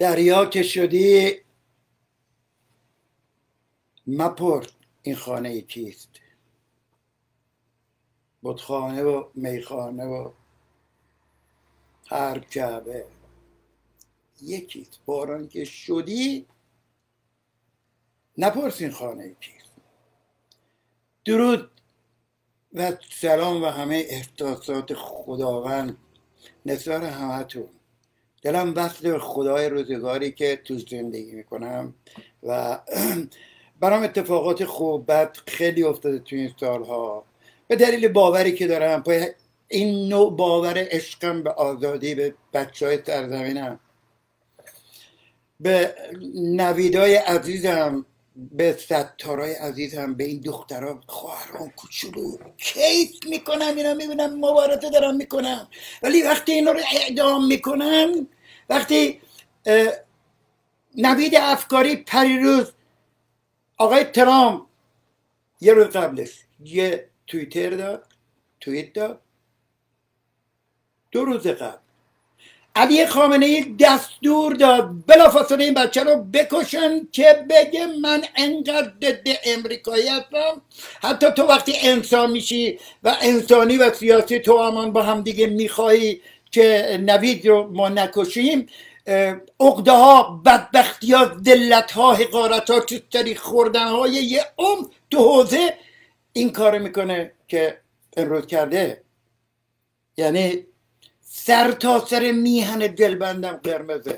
دریا که شدی مپرس این خانه کیست، بتخانه و میخانه و هر کعبه یکیست. باران که شدی نپرس این خانه کیست. درود و سلام و همه احساسات خداوند نسبت همتون. دلم بسته به خدای روزگاری که تو زندگی میکنم و برام اتفاقات خوب بد خیلی افتاده تو این سالها به دلیل باوری که دارم. این نوع باور عشقم به آزادی، به بچه های سرزمینم، به نویدای عزیزم، به ستارای عزیزم، به این دخترها خواهران کوچولو کیف میکنم. اینا میبینم مبارزه دارم میکنم، ولی وقتی اینا رو اعدام میکنن، وقتی نوید افکاری پریروز آقای ترامپ یه روز قبلش یه توییت داد 2 روز قبل علی خامنه ای دستور داد بلافاصله این بچه رو بکشن که بگه من انقدر ضد امریکایی هستم. حتی تو وقتی انسان میشی و انسانی و سیاسی تو امان با هم دیگه میخوایی که نوید رو ما نکشیم، عقده ها، بدبختی ها، دلت ها، حقارت ها، چستری خوردن های یه تو حوزه این کار میکنه که امروز کرده. یعنی سر تا سر میهن دلبندم قرمزه،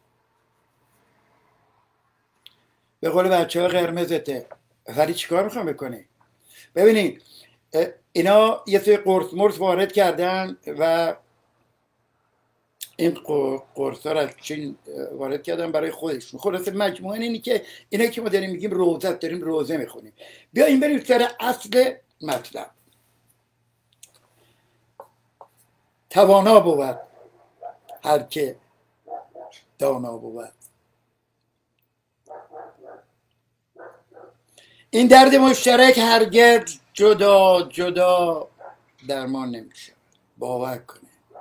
به قول بچه ها قرمزته، ولی چیکار میخوام بکنی؟ ببینید اینا یه سری قرص مرس وارد کردن و این قرص ها رو چین وارد کردن برای خودشون. خلاصه مجموعه اینی که اینا که ما داریم میگیم روزه، داریم روزه میخونیم. بیاییم بریم سر اصل مطلب. توانا بود هر که دانا بود. این درد مشترک هرگز جدا جدا درمان نمیشه. باور کنه.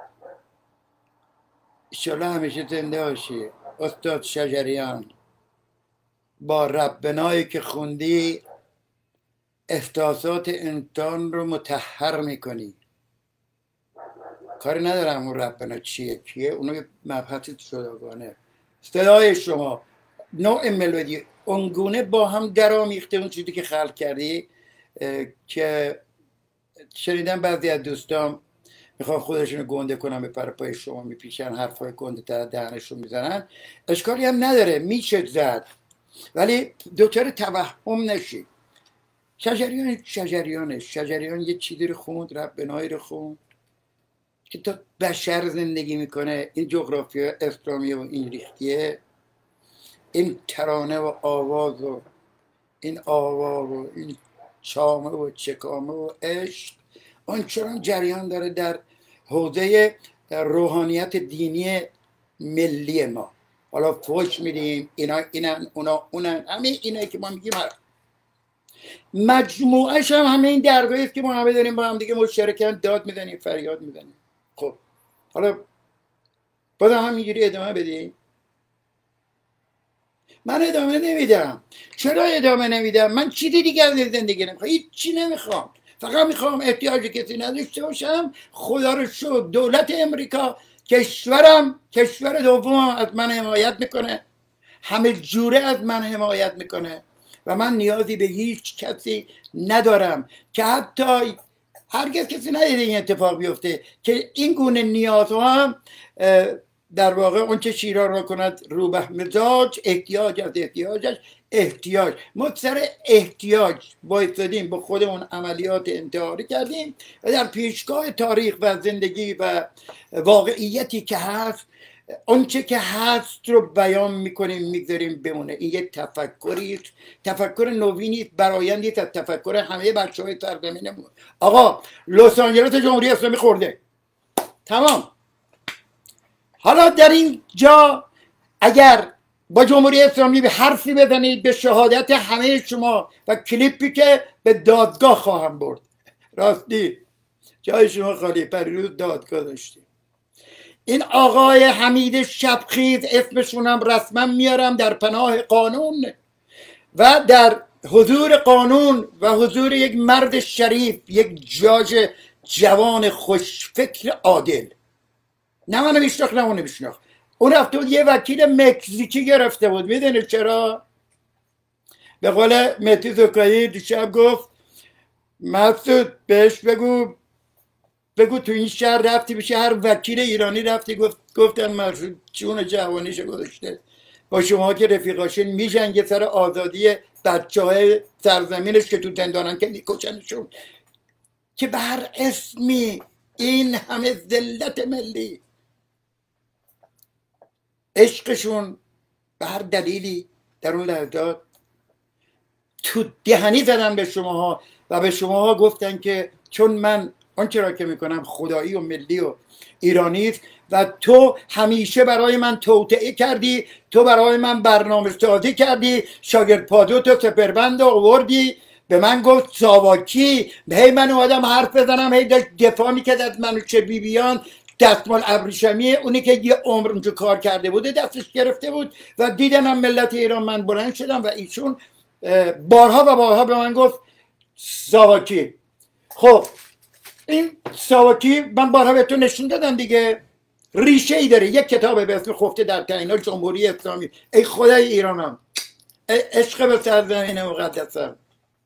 ایشالله همیشه زنده باشی استاد شجریان. با ربنایی که خوندی احساسات انسان رو مطهر میکنی. کاری ندارم اون ربنا چیه اونو مبحث جداگانه. صدای شما، نوع ملودی اونگونه با هم درآمیخته اون چیزی که خلق کردی که شنیدم بعضی از دوستان میخوان خودشونو گنده کنن به پای شما میپیشن، حرفای گنده تا دهنشون میزنن. اشکالی هم نداره، میشه زد، ولی دوچار توهم نشید. شجریان یه چیزی رو خوند، ربنایی رو خوند که تا بشر زندگی میکنه. این جغرافیا اسلامی و این ریختیه، این ترانه و آواز و این آواز و این چامه و چکامه و عشق آنچنان جریان داره در حوزه روحانیت دینی ملی ما. حالا فوش میدیم اینن اونن، همه اینایی که ما میگیم مجموعش هم همه این درگاهی است که ما همه داریم با هم دیگه مشترکاً داد میزنیم، فریاد میزنیم. خب حالا بازم همینجوری ادامه بدیم؟ من ادامه نمیدم. چرا ادامه نمیدم؟ من چیزی دیگه از زندگی نمیخوام، هیچ چی نمیخوام. فقط میخوام احتیاج کسی نداشته باشم. خدا رو شکر دولت امریکا، کشور دوم از من حمایت میکنه، همه جوره از من حمایت میکنه و من نیازی به هیچ کسی ندارم که حتی هرگز کسی ندیده این اتفاق بیفته که این گونه نیازها هم در واقع اون چه شیران را کند روبه مزاج، احتیاج از احتیاج. ما سر احتیاج بایستادیم، با خودمون عملیات انتحاری کردیم و در پیشگاه تاریخ و زندگی و واقعیتی که هست اونچه که هست رو بیان میکنیم، میگذاریم بمونه. این یه تفکریست، تفکر نوینی، برایندی از تفکر همه بچه های سرزمینمون. آقا لس آنجلس جمهوری اسلامی خورده، تمام. حالا در این جا اگر با جمهوری اسلامی به حرفی بزنید، به شهادت همه شما و کلیپی که به دادگاه خواهم برد، راستی جای شما خالی، پریروز دادگاه داشتیم. این آقای حمید شبخیز، اسمشون هم رسما میارم، در پناه قانون و در حضور قانون و حضور یک مرد شریف، یک جاج جوان خوشفکر عادل، نه منو میشناخت نه اونو میشناخت. اون رفته بود یه وکیل مکزیکی گرفته بود. میدونه چرا؟ به قول مهدی زکایی دیشب گفت مسعود بهش بگو تو این شهر رفتی بشه هر وکیل ایرانی رفتی گفتن مسعود چون جوانیشو گذاشته با شما که رفیقاشین میجنگه سر آزادی بچه های سرزمینش که تو زندانن که میکشنشون، که به هر اسمی این همه ذلت ملی، عشقشون به هر دلیلی در اون لحظات تو دهنی زدن به شماها و به شماها گفتن که چون من آنچه را که میکنم خدایی و ملی و ایرانی است و تو همیشه برای من توطئه کردی، تو برای من برنامه سازی کردی، شاگرد پادو تو سپربند آوردی، به من گفت ساواکی، هی من اومدم حرف بزنم، هی داشت دفاع میکرد از منو چه بیبیان، دستمال ابریشمی اونی که یه عمر اونجا کار کرده بوده دستش گرفته بود و دیدنم ملت ایران. من بلند شدم و ایشون بارها و بارها به من گفت ساواکی. خب این ساواکی من بارها بهتون نشون دادم دیگه، ریشه ای داره، یک کتاب به اسم خفته در تعیینات جمهوری اسلامی. ای خدای ایرانم، ای عشق به سرزمین مقدسم،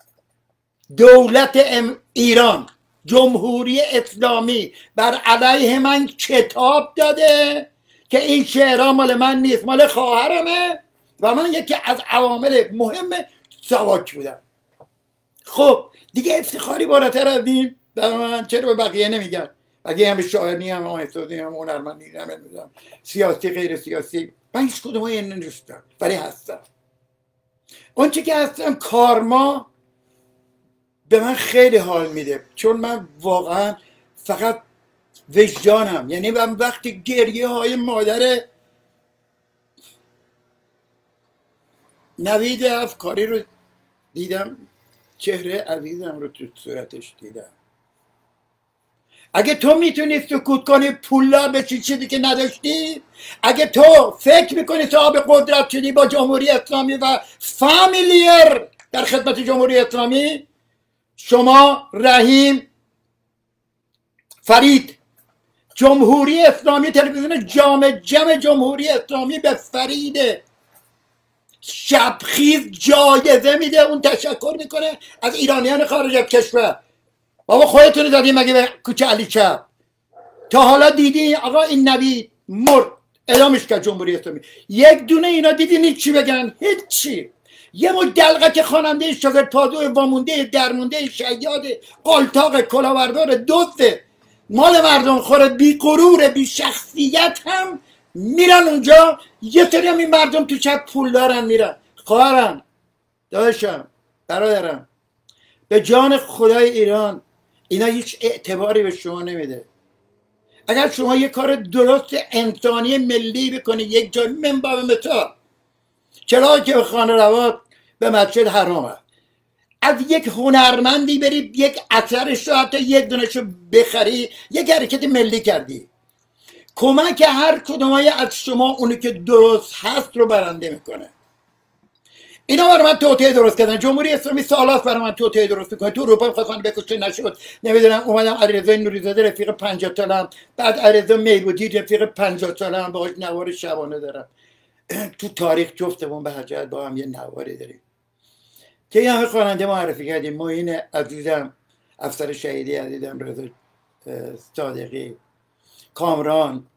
دولت ایران، جمهوری اسلامی بر علیه من کتاب داده که این شعرها مال من نیست، مال خواهرمه و من یکی از عوامل مهم ساواک بودم. خب دیگه افتخاری بالاتر از این در من چرا به بقیه نمیگن؟ بقیه هم شاعری هم آهستازی هم هنرمندی هم سیاسی غیر سیاسی، من هیچ کدوم این نیستم ولی هستم. اون چی که هستم کارما به من خیلی حال میده، چون من واقعا فقط وجدانم، یعنی من وقتی گریه های مادر نوید افکاری رو دیدم، چهره عزیزم رو تو صورتش دیدم. اگه تو میتونی سکوت کنی پولدار بشی چیزی که نداشتی، اگه تو فکر میکنی صاحب قدرت شدی با جمهوری اسلامی و فامیلیر در خدمت جمهوری اسلامی، شما رحیم فرید، جمهوری اسلامی، تلویزیون جام جمهوری اسلامی به فرید شبخیز جایزه میده، اون تشکر میکنه از ایرانیان خارج از کشور. بابا خودتون زدی مگه به کوچه علی چپ؟ تا حالا دیدی آقا این نوید مرد اعلامش کرد جمهوری اسلامی، یک دونه اینا دیدین چی بگن؟ هیچی. یه مو دلغک خواننده شاگرد پادو وامونده درمونده شیاد قلتاق کلاوردار دزد مال مردم خور بی غرور بی شخصیت هم میرن اونجا. یه سری هم این مردم تو چپ پول دارن میرن. خواهرم، داداشم، برادرم، به جان خدای ایران اینا هیچ اعتباری به شما نمیده. اگر شما یه کار درست انسانی ملی بکنی، یک جای منبع مثال چرا که به خانه روات به مسجد حرامه، از یک هنرمندی بری یک اثرش رو حتی یک دونشو بخری، یک حرکت ملی کردی. کمک هر کدومای از شما اونی که درست هست رو برنده میکنه. اینا برای من توطئه درست کردن. جمهوری اسلامی سالات برای من توطئه درست میکنه. تو اروپا میخواستن بکشه نشد، نمیدونم اومدم علیرضا نوریزاده رفیق 50 سالم، بعد علیرضا میبودی رفیق 50 سالم باهاش نوار شبانه دارم. تو تاریخ جفتمون به حجت با هم یه نواری داریم که یه همه خواننده معرفی کردیم. معین عزیزم، افسر شهیدی عزیزم، رضا صادقی، کامران،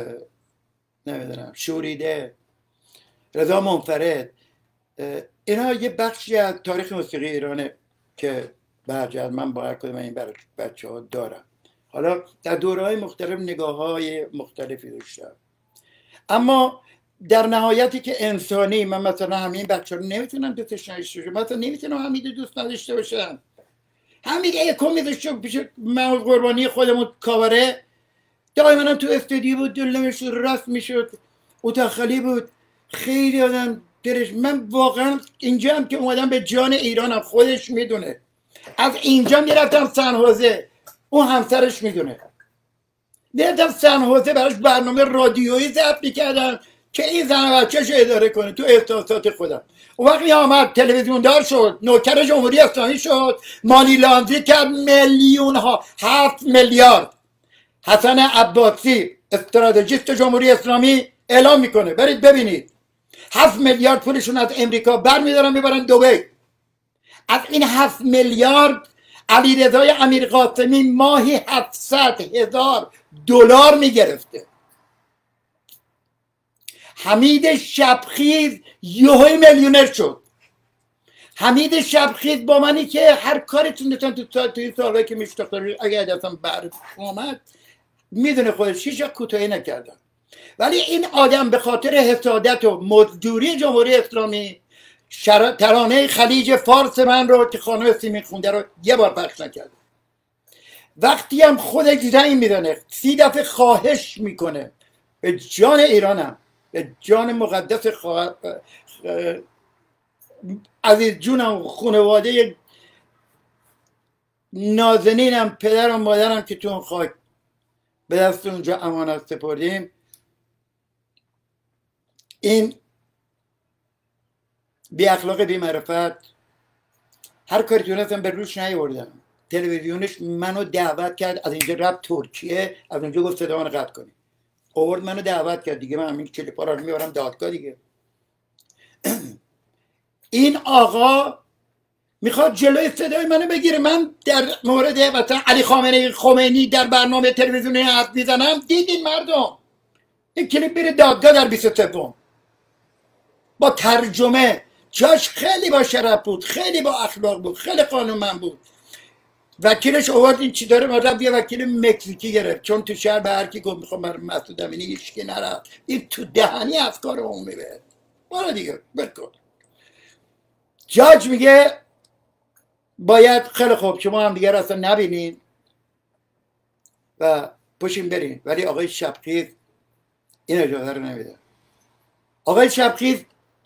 نمیدونم شوریده، رضا منفرد، اینا یه بخشی از تاریخ موسیقی ایرانه که به هر جهت من با هر کدوم این بچه ها دارم. حالا در دوره های مختلف نگاه های مختلفی داشتم، اما در نهایتی که انسانی، من مثلا همین بچه ها رو نمیتونم دوستش نداشته باشم، مثلا نمیتونم حمید دوست نداشته باشم. حمید یکو میذاشتم پیش من قربانی خودمون کاوره، دائما تو استودیو بود، دلمش راست میشد، اتاخالی بود، خیلی آدم درش. من واقعا اینجا هم که اومدم به جان ایرانم، خودش میدونه، از اینجا میرفتم سن حوزه، اون همسرش میدونه، میرفتم سن حوزه براش برنامه رادیویی ضبط میکردم که این زن بچه‌ش اداره کنه تو احساسات خودم. اون وقتی آمد تلویزیون دار شد، نوکر جمهوری اسلامی شد، مانی لاندری کرد میلیون ها، 7 میلیارد. حسن عباسی استراتژیست جمهوری اسلامی اعلام میکنه برید ببینید 7 میلیارد پولشون از امریکا برمیدارن میبرن دبی. از این 7 میلیارد علیرضای امیرقاسمی ماهی 700,000 دلار میگرفته. حمید شبخیز یهوی میلیونر شد. حمید شبخیز با منی که هر کارتون داشتن توی سالهایی که میشتاختم اگر دستم بر اومد میدونه خودش هیچ کوتاهی نکردم. ولی این آدم به خاطر حسادت و مزدوری جمهوری اسلامی ترانه خلیج فارس من رو که خانم سیمین خونده رو یه بار پخش نکرد. وقتی هم خودش زنگ میزنه 30 دفعه خواهش میکنه به جان ایرانم، به جان مقدس عزیز جونم، خانواده نازنینم، پدرم مادرم که تو اون خاک به دست اونجا امانت سپردیم، این بی اخلاق بی معرفت هر کاری تونستم به روش نیاوردم. تلویزیونش منو دعوت کرد از اینجا رفت ترکیه، از اونجا گفت صدا منو قطع کنی، آورد منو دعوت کرد دیگه. من همین کلیپا رو میبرم دادگاه دیگه. این آقا میخواد جلوی صدای منو بگیره. من در مورد مثلا علی خمینی در برنامه تلویزیونی حرف میزنم، دیدین مردم این کلیپ بره دادگاه در 23 با ترجمه. جاش خیلی با شرف بود، خیلی با اخلاق بود، خیلی قانونمند بود. وکیلش آورد این چی داره، رفت یه وکیل مکزیکی گرفت، چون تو شهر به هر کی گفت میخوام برای مسعود امینی هیچکی نرفت. این تو دهنی افکار عمومی بره. برو دیگه بکن. جاج میگه باید خیلی خوب شما هم دیگه اصلا نبینین و پشین برین، ولی آقای شبخیز این اجازه رو نمیده. آقای شبخیز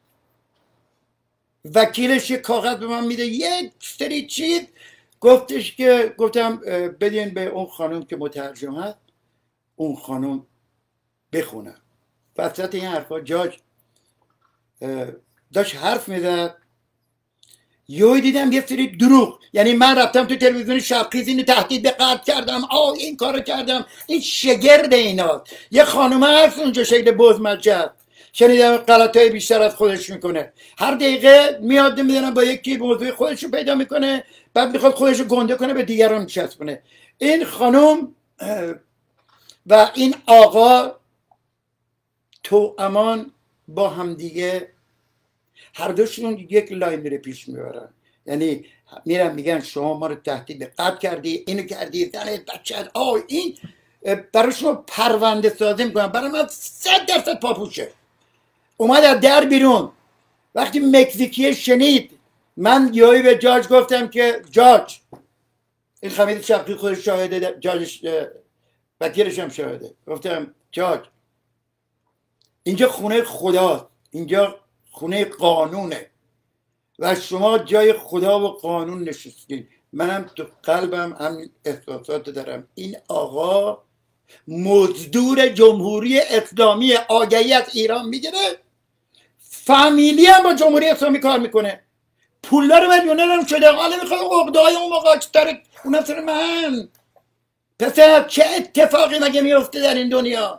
وکیلش یه کاغذ به من میده، یک سری چیز، گفتش که گفتم بدین به اون خانم که مترجم هست، اون خانم بخونه. وسط این حرفا جاج داشت حرف میزد، یهو دیدم یه سری دروغ. یعنی من رفتم تو تلویزیون شبخیز اینو تهدید به قتل کردم، این کارو کردم. این شگرد اینا. یه خانومه هست اونجا شکل بزمجد، شنیدم غلطای بیشتر از خودش میکنه، هر دقیقه میاد میدونم با یکی موضوع خودش رو پیدا میکنه، بعد میخواد خودش رو گنده کنه به دیگران چسبونه. این خانم و این آقا تو امان با همدیگه هر دوشون یک لاین میره پیش میبرن. یعنی میرن میگن شما ما رو تهدید به قتل کردی، اینو کردی، زنت، بچه‌ت، این براشون پرونده سازی میکنن. برای من 100% پاپوشه. اومد از در بیرون. وقتی مکزیکی شنید، من یهویی به جاج گفتم که جاج، این حمید شبخیز خودش شاهده، جاجش وکیلش هم شاهده، گفتم جاج اینجا خونه خداست، اینجا خونه قانونه و شما جای خدا و قانون نشستین. منم تو قلبم همین احساسات دارم. این آقا مزدور جمهوری اسلامی، آگهی از ایران میگیره، فامیلی هم با جمهوری اسلامی کار میکنه، پولدار میلیونر هم شده، حالا میخواد عقده‌های اون موقع تر اونم سر من. پسر چه اتفاقی مگه میفته در این دنیا؟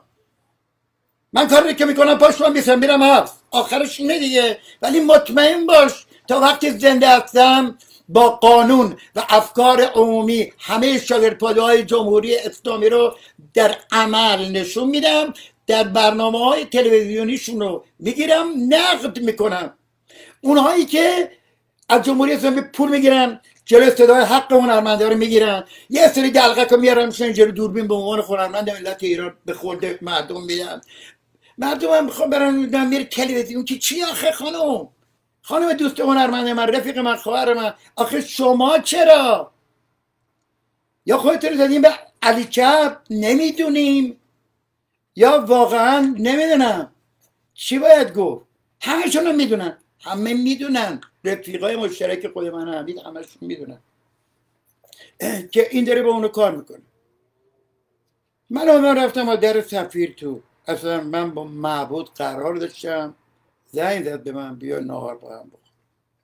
من کاری که میکنم پاش من بیسم میرم هست، آخرش اینه دیگه. ولی مطمئن باش تا وقتی زنده هستم با قانون و افکار عمومی همه شاگردپاده‌های جمهوری اسلامی رو در عمل نشون میدم، در برنامه‌های تلویزیونیشون رو میگیرم، نقد میکنم. اونهایی که از جمهوری اسلامی پول میگیرن، جلوی صدای حق هنرمندا رو میگیرن، یه سری دلقک رو میارن میشن جلوی دوربین به عنوان هنرمند ملت ایران به خورد مردم میدن. مردم هم میخوام برن میره تلویزیون که چی آخه خانم دوست هنرمند من، رفیق من، خواهر من، آخه شما چرا؟ یا خودتون رو زدین به علی چپ نمیدونیم، یا واقعا نمیدونم چی باید گفت. همشون رو میدونن، همه میدونن، رفیقای مشترک خود من حمید، همشون میدونن که این داره با اونو کار میکنه. من اون رفتم و در سفیر تو، اصلا من با معبود قرار داشتم، زنگ زد به من بیا نهار با هم بخور.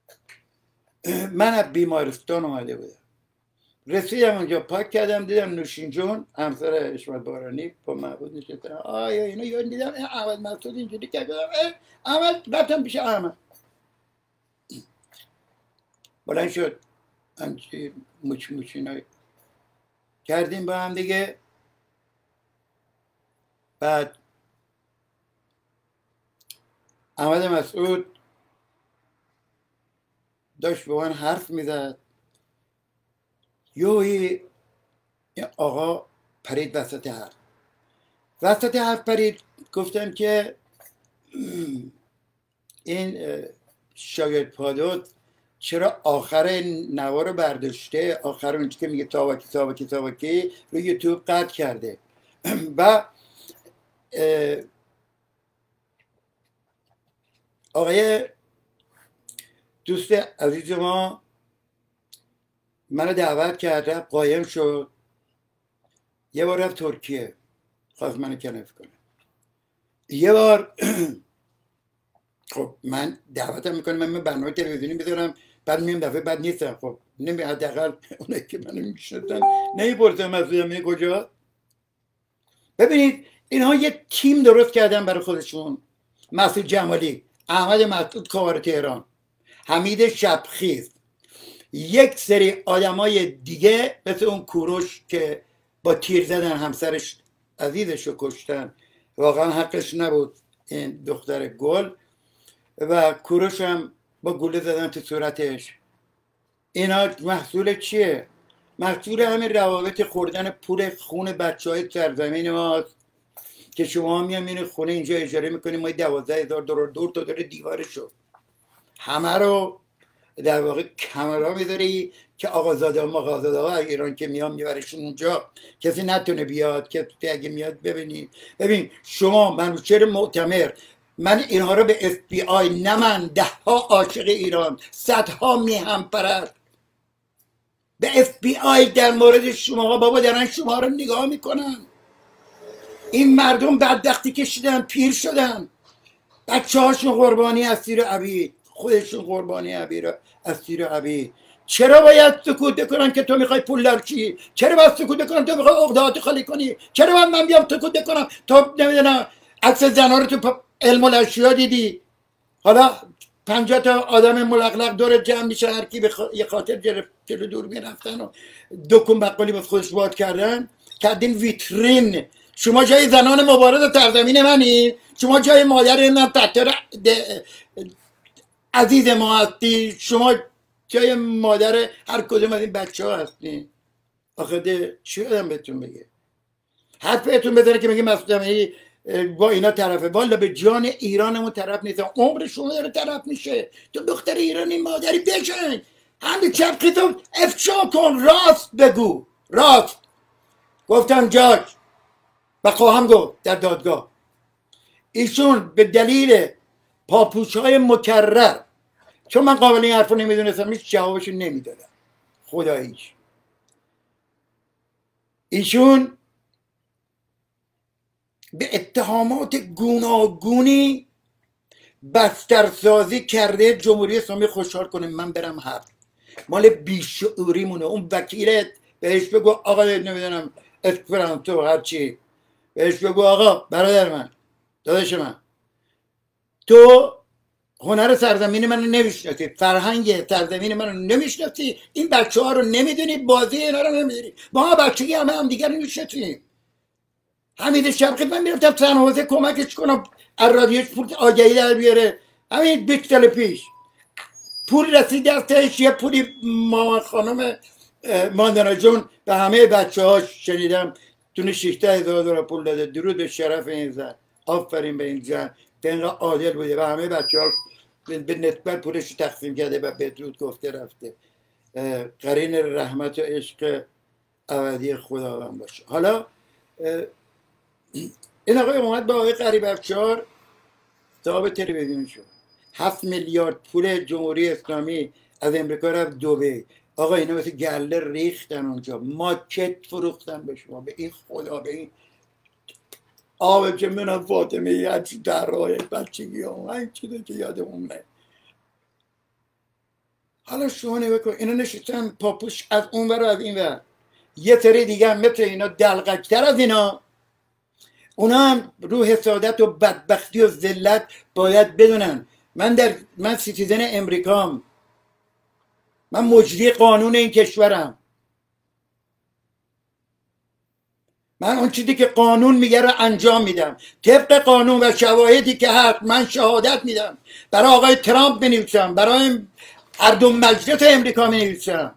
من از بیمارستان اومده بودم، رسیدم اونجا پاک کردم دیدم نوشین جون همسر اشمت بارانی با معبود نشستن. آیا اینو یاد دیدم احمد مسعود اینجوری کرد، احمد رفتم پیش احمد، بلند شد همچی موچ اینا کردیم با هم دیگه. بعد احمد مسعود داشت به من حرف میزد، یوهی آقا پرید وسط حرف پرید، گفتن که این شاگرد پادوت چرا آخر نوا رو برداشته، آخر اونچه که میگه تاباکی رو یوتیوب قطع کرده. و آقای دوست عزیز ما منو دعوت کرده، قایم شد، یه بار رفت ترکیه خواست منو کنف کنه، یه بار خب من دعوتم میکنم، من برنامه تلویزیونی بذارم بعد میم دفعه بعد نیستم، خب نمی حداقل اونایی که منو میشناسن نمیپرسم مسعودم کجا. ببینید اینها یه تیم درست کردن برای خودشون، مسعود جمالی، احمد مسعود کاوار تهران، حمید شبخیز، یک سری آدمای دیگه مثل اون کوروش که با تیر زدن همسرش عزیزش رو کشتن، واقعا حقش نبود این دختر گل، و کوروش هم با گوله زدن تو صورتش. اینا محصول چیه؟ محصول همین روابط خوردن پول خون بچه های سرزمین ماست که شما میام این خونه اینجا اجاره میکنیم، ما 12,000 دلار دور تا دور دیوارشو همه رو در واقع کمرها میذاری که آقازاده و مغازاده ها ایران که میان میبرشون اونجا، کسی نتونه بیاد، کسی اگه میاد ببین شما منوچهر معتمر، من اینها رو به FBI، نه من، 10 عاشق ایران، 100 میهم پرست به FBI در مورد شما بابا دارن شما رو نگاه میکنن. این مردم بدبختی کشیدن، پیر شدن، بچه هاشون قربانی اسیر عبید، خودشون قربانی اسیر عبید. چرا باید سکوت بکنن که تو میخوای پول چی؟ چرا باید سکوت بکنن تو میخوای عقدهات خالی کنی؟ چرا باید من بیام سکوت بکنم تو نمیدونم عکس زنا رو تو علم الاشیا دیدی، حالا 50 تا آدم ملقلق دور جمع میشه، هر کی به یه خاطر گرفت جلو دور میرفتن و دکون بقالی با خودش واد کردین ویترین. شما جای زنان مبارز سرزمین منی، شما جای مادر من پتر عزیز ما هستی، شما جای مادر هر کدوم از این بچه ها هستی. آخه چی آدم بهتون بگه؟ حرف بهتون بزنه که میگه مسعود جمالی با اینا طرفه، والا به جان ایرانمون طرف نیست، عمر شما داره طرف میشه. تو دختر ایرانی مادری بشن، همین چپقیتون افشا کن، راست بگو، راست گفتم جاج و خواهم گفت در دادگاه. ایشون به دلیل پاپوش های مکرر، چون من قابل این حرف رو نمیدونستم هیچ جوابشو نمیدادم خداییش، ایشون به اتهامات گوناگونی بسترسازی کرده جمهوری اسلامی خوشحال کنه من برم حبس. مال بیشعوری مونه. اون وکیلت بهش بگو آقا نمیدونم اسپرانتو هرچی، بهش بگو آقا برادر من، داداش من، تو هنر سرزمین منو نمیشناسی، فرهنگ سرزمین منو نمیشناسی، این بچه ها رو نمیدونی، بازی اینا رو نمیدونی، ما بچگی همه دیگر رو میشناسیم. حمید شبخی من میرفتم سن حوزه کمکش کنم از رادیوش پول آگهی در بیاره، همین 20 سال پیش پول رسید دستش، یه پولی مامان خانم ماندانا جون به همه بچه ها شنیدم تونه 16,000 دلار پول داده. درود به شرف این زن، آفرین به این زن که اینقدر عادل بوده و همه بچه ها به نسبت پولش رو تقسیم کرده و بدرود گفته رفته. قرین رحمت و عشق ابدی خداوند باشه. حالا این آقای اومد با آقای غریب افشار صاحب تلویزیون شد، 7 میلیارد پول جمهوری اسلامی از امریکا رفت دبی. آقا اینا مثل گله ریختن اونجا، ماکت فروختن به شما، به این خدا، به این آب که منم فاطمه هرچی در راه بچگی هم این چیزی که یادمونه. حالا شما نگاه کن اینا نشستن پاپوش از اون ور و از این ور، یه سری دیگه هم مثل اینا دلقکتر از اینا، اونا هم رو حسادت و بدبختی و ذلت باید بدونن من سیتیزن امریکام، من مجری قانون این کشورم، من اون چیزی که قانون میگه رو انجام میدم طبق قانون و شواهدی که هست. من شهادت میدم برای آقای ترامپ بنویسم، برای مردم مجلس امریکا بنویسم.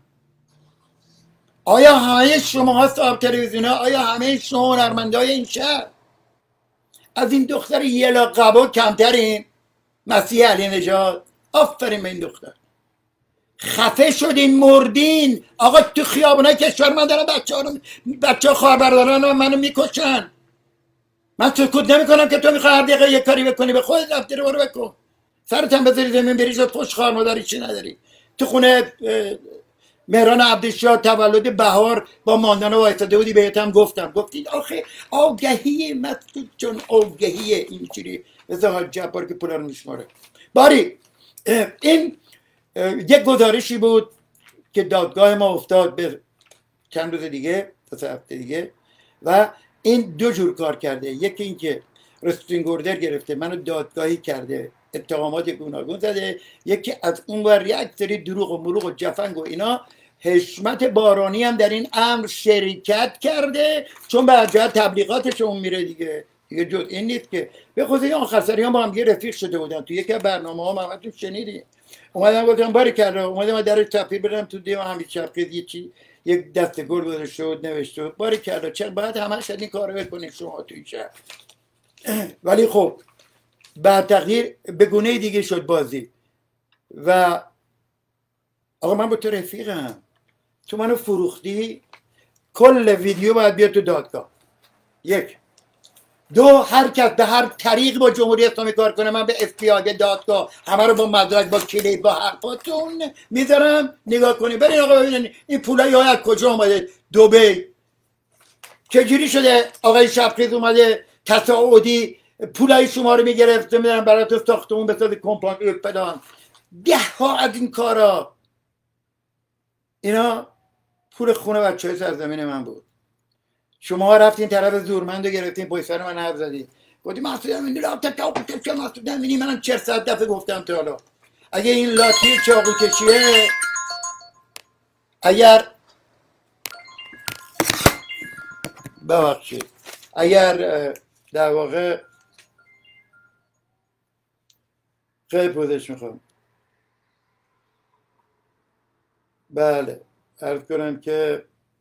آیا همه شما صاحب تلویزیون ها، آیا همه شما هنرمندای این شهر از این دختر یلا قبا کمترین؟ مسیح علی نژاد، آفرین به این دختر. خفه شدین مردین آقا. تو خیابونای کشور من دارم بچه ها خواهربرداران منو میکشن. من سکوت نمیکنم که تو میخوای هر دقیقه یه کاری بکنی، به خودت رفتی رو برو بکن، سرتم بذاری زمین بری شد خوش خواهر مادری چی نداری. تو خونه مهران عبدالشاه تولد بهار با ماندانا وایساده بودی، بهتم گفتید آخه آگهی مسعود چون آگهی اینجوری ازدواج جبار که پولا رو میشماره. باری این یک گزارشی بود که دادگاه ما افتاد به چند روز دیگه، تا 3 هفته دیگه، و این دو جور کار کرده. یکی این که رستینگ اوردر گرفته منو دادگاهی کرده، اتهامات گوناگون زده. یکی از اون ور یک سری دروغ و مروغ و جفنگ و اینا. حشمت بارانی هم در این امر شرکت کرده، چون به جهت تبلیغاتش اون میره دیگه جز این نیست که به خصوص آخر سریان با هم رفیق شده بودن تو یکی از برنامه ها، همتون شنیدین. اومدم گفتم باری کرده، اومدم در تفریح برم تو دیو همین شبکه یک دسته گل گذاشته بود نوشته بود باری کرده چرا باید همش این کارو بکنید شما تو این شهر. ولی خب بعد تغییر به گونه دیگه شد بازی. و آقا من با تو رفیقم، تو منو فروختی، کل ویدیو باید بیاد تو دادگاه. یک. دو، هر کس به هر طریق با جمهوری اسلامی کار کنه من به افتیاگ دادگاه همه رو با مدرک با کلید با حرفاتون میذارم نگاه کنی. برین آقا ببینین این پولای ها از کجا اومده. دبی چجوری شده آقای شبخیز اومده تصاعدی پولای شما رو میگرفته میدارم برای تو ساختمون بساز کمپانی فلان. 10 ها از این کارا اینا پول خونه بچه های سرزمین من بود. شما رفتین طرف زورمند رو گرفتین پای سر من حرف زدی گفتی محسود امینی محسود امینی منم 400 دفعه گفتم تا حالا اگه این لاتی چاقو کشیه، اگر ببخشید اگر در واقع خیلی پوزش میخوام. بله عرض کنم که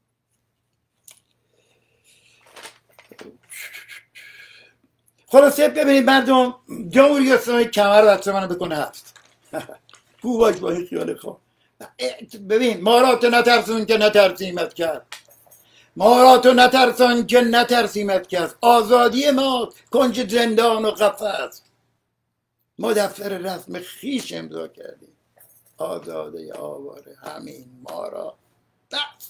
خلاصه ببینید مردم، جمهوری اسلامی کمر بچه منو بکنه هست کو باش با این خیال خواه. ببین ما را تو نترسون که نترسیمت کرد، ما را تو نترسون که نترسیمت کرد، آزادی ما کنج زندان و قفس، ما دفتر رسم خیش امضا کردیم، آزاده آواره همین ما را بس.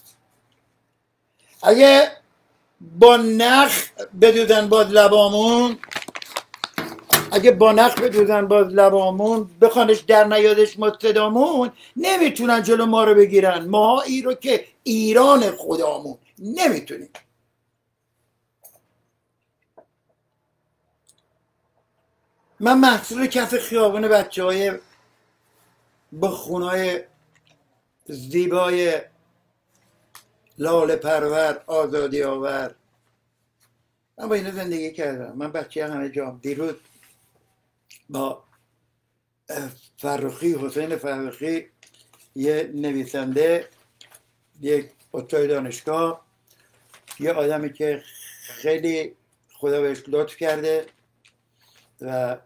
اگه با نخ بدودن باز لبامون، اگه با نخ بدودن باز لبامون بخوانش در نیادش مستدامون، نمیتونن جلو ما رو بگیرن. ما ای رو که ایران خدامون نمیتونیم. من محصول کف خیابون بچه های با خونای زیبای لاله پرور آزادی آور، من با اینا زندگی کردم. من بچه همه جام. دیروز با فرخی حسین فرخی یه نویسنده، یک استاد دانشگاه، یه آدمی که خیلی خدا بهش لطف کرده و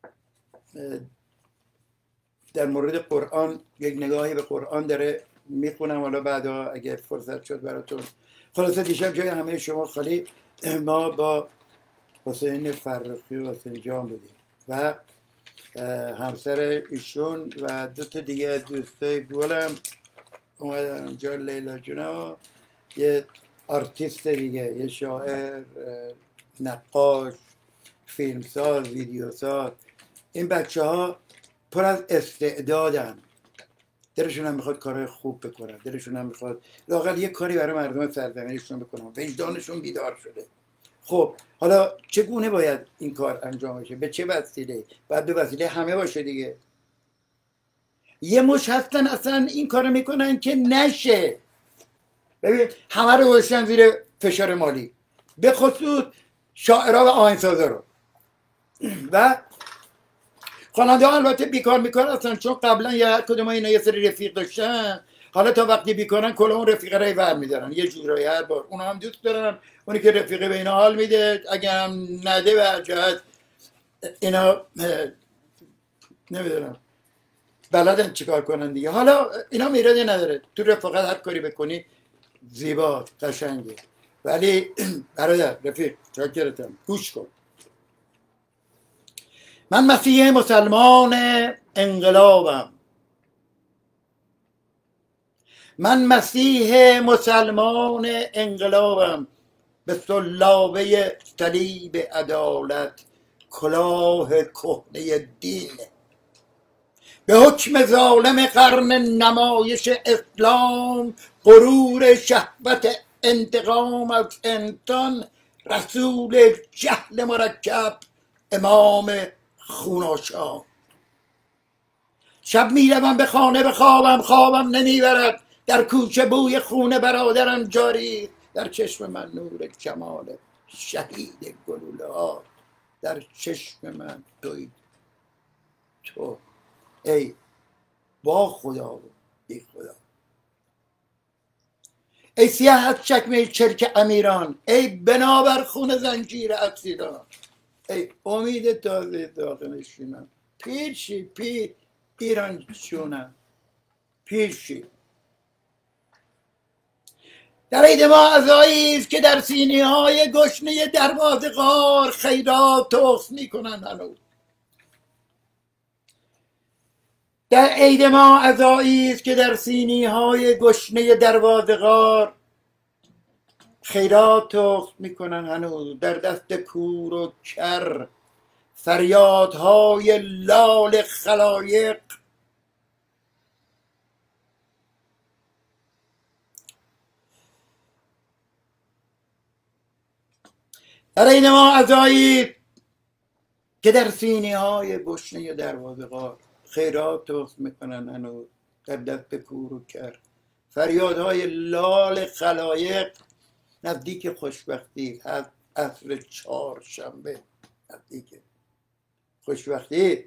در مورد قرآن یک نگاهی به قرآن داره، میخونم حالا بعدا اگر فرصت شد براتون. خلاصه دیشب جای همه شما خالی. ما با حسین فرخی و حسین جان بودیم و همسر ایشون و 2 تا دیگه از دوستای گلم اومدن اونجا، لیلا جونا، یه آرتیست دیگه، یه شاعر نقاش، فیلمساز، ویدیوساز، این بچه ها پر از استعدادن، دلشون هم میخواد کارهای خوب بکنن، دلشون هم میخواد لااقل یه کاری برای مردم سرزمینشون بکنن، وجدانشون بیدار شده. خب حالا چگونه باید این کار انجام بشه؟ به چه وسیله؟ باید به وسیله همه باشه دیگه. یه مش هستن اصلا این کارو میکنن که نشه. ببین همه رو گذاشتن زیر فشار مالی، به خصوص شاعرها و آهنگسازا رو. و خواننده ها البته بیکار میکار هستن، چون قبلا یه کدوم اینا یه سری رفیق داشتن، حالا تا وقتی بیکارن کلا اون رفیقه رو ور میدارن یه جورایی. هر بار اونا هم دوست دارن اونی که رفیقه به اینا حال میده، اگر هم نده به جهت اینا نمیدونم بلدن چیکار کنن دیگه. حالا اینا میرادی نداره، تو رفاقت هر کاری بکنی زیبا قشنگه. ولی برادر رفیق چاکرتم، گوش کن. من مسیح مسلمان انقلابم، من مسیح مسلمان انقلابم، به سلابه صلیب عدالت کلاه کهنه دین، به حکم ظالم قرن نمایش اسلام غرور شهوت انتقام از انسان، رسول جهل مرکب امام خوناشام. شب میروم به خانه به خوابم، خوابم نمیبرد، در کوچه بوی خون برادرم جاری، در چشم من نور جمال شهید گلوله ها، در چشم من توی تو، ای با خدا و بی خدا، ای سیاه از چکمه چرک امیران، ای بنابر خون زنجیر اسیران، ای امید تازه داغ نشینم، پیر شی پیر ایران جونم، پیر شی. در عید ما عزایی است که در سینه های گشنه دروازه غار خیرات تخم میکنند هنوز. در عید ما عزایی است که در سینه های گشنه دروازه غار خیرات تخم میکنند هنوز. در دست کور و کر فریادهای لال خلایق در عید ما عزایی که در سینه های گشنه دروازه غار خیرات تخم میکنن هنوز. در دست کور و کر فریادهای لال خلایق نزدیک خوشبختی، از عصر چهارشنبه نزدیک خوشبختی.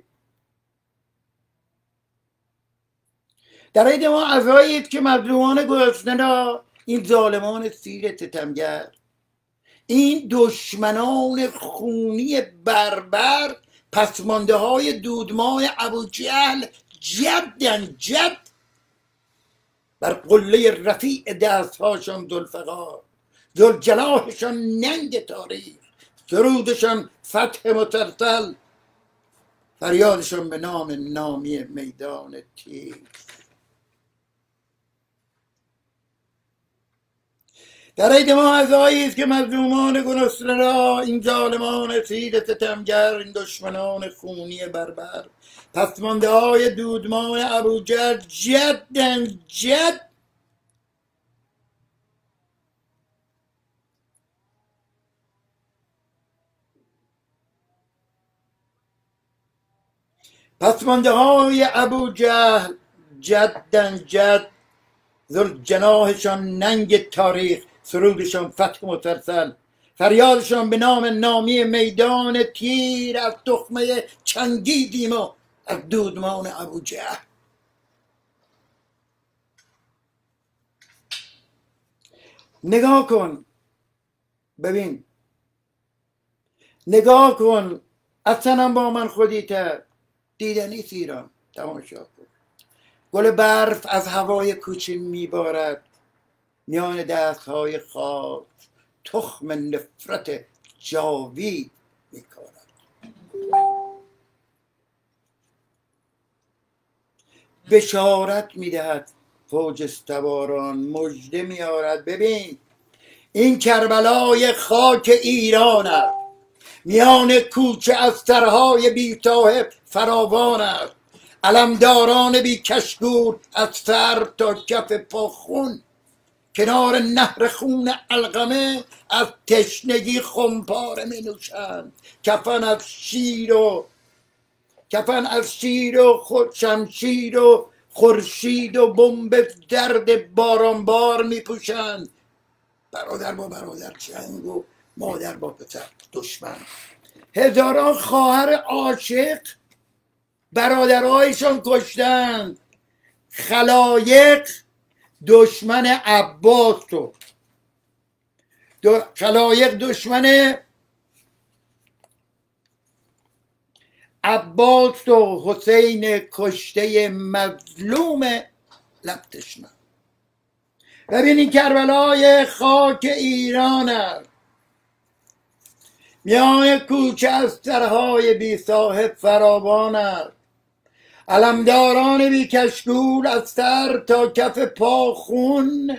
در عید ما عزایی که مظلومان گرسنه را این ظالمان سیر ستمگر، این دشمنان خونی بربر، پسمانده های دودمای ابوجهل جدن جد، بر قله رفیع دستهاشان ذوالفقار، ذوالجلاهشان ننگ تاریخ، درودشان فتح مسلسل، فریادشان به نام نامی میدان تیر. در عید ما عزایی است که مظلومان گرسنه را این ظالمان سیر ستمگر، این دشمنان خونی بربر، پسمانده های دودمای ابوجهل جدن جد، پسمانده های ابوجهل جدن جد، ذوالجناحشان ننگ تاریخ، سرودشان فتح مسلسل، فریادشان به نام نامی میدان تیر، از تخمه چنگیزیم و از دودمان ابوجهل. نگاه کن، ببین، نگاه کن، اصلا با من خودیتر دیدنی ایران، تماشا کن. گل برف از هوای کوچه میبارد، میان دستهای خاک تخم نفرت جاوید میکارد. بشارت میدهد فوج سواران، مژده میارد. ببین این کربلای خاک ایران است، میان کوچه از سرهای بی صاحب فراوان است. علمداران بی کشکول از سر تا کف پا خون، کنار نهر خون علقمه از تشنگی خمپاره می نوشند. کفن از شیر و شمشیر و خورشید و بمب درد بارانبار می پوشند. برادر با برادر جنگ و مادر با پسر دشمن. هزاران خواهر عاشق برادرهایشان کشتند. خلایق دشمن عباس و خلایق دشمن عباس و حسین کشته مظلوم لب تشنه. ببینید کربلای خاک ایران است، میان کوچه از سرهای بی صاحب فراوان است. علمداران بی کشکول از سر تا کف پا خون،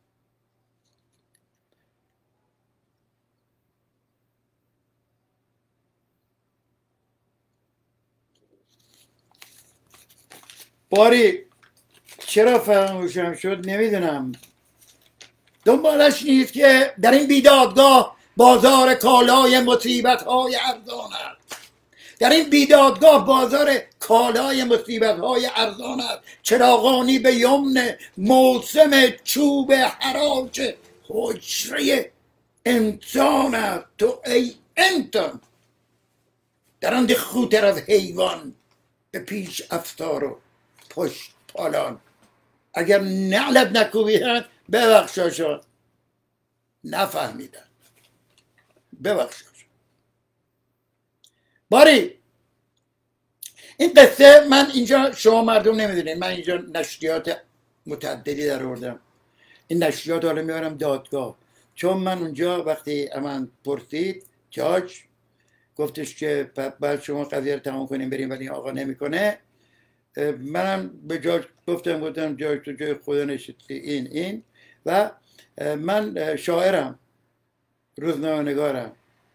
باری چرا فراموشم شد نمیدونم. دنبالش نیست که در این بیدادگاه بازار کالای مصیبت های ارزان است. در این بیدادگاه بازار کالای مصیبت های ارزان است. چراغانی به یمن موسم چوب حراج حجره انسان است. تو ای انسان درند خوتر از حیوان، به پیش افسار و پشت پالان. اگر نعلت نکوبیدن ببخشاشا، نفهمیدن، ببخشاشا. باری این قصه من اینجا، شما مردم نمیدونید، من اینجا نشریات متعددی در آوردم. این نشریات حالا میارم دادگاه، چون من اونجا وقتی من پرسید جاج گفتش که بعد شما قضیه رو تمام کنیم بریم، ولی آقا نمیکنه. منم به جاج گفتم جاج تو جای خدا نشستی این و من شاعرم، روزنامه‌نگارم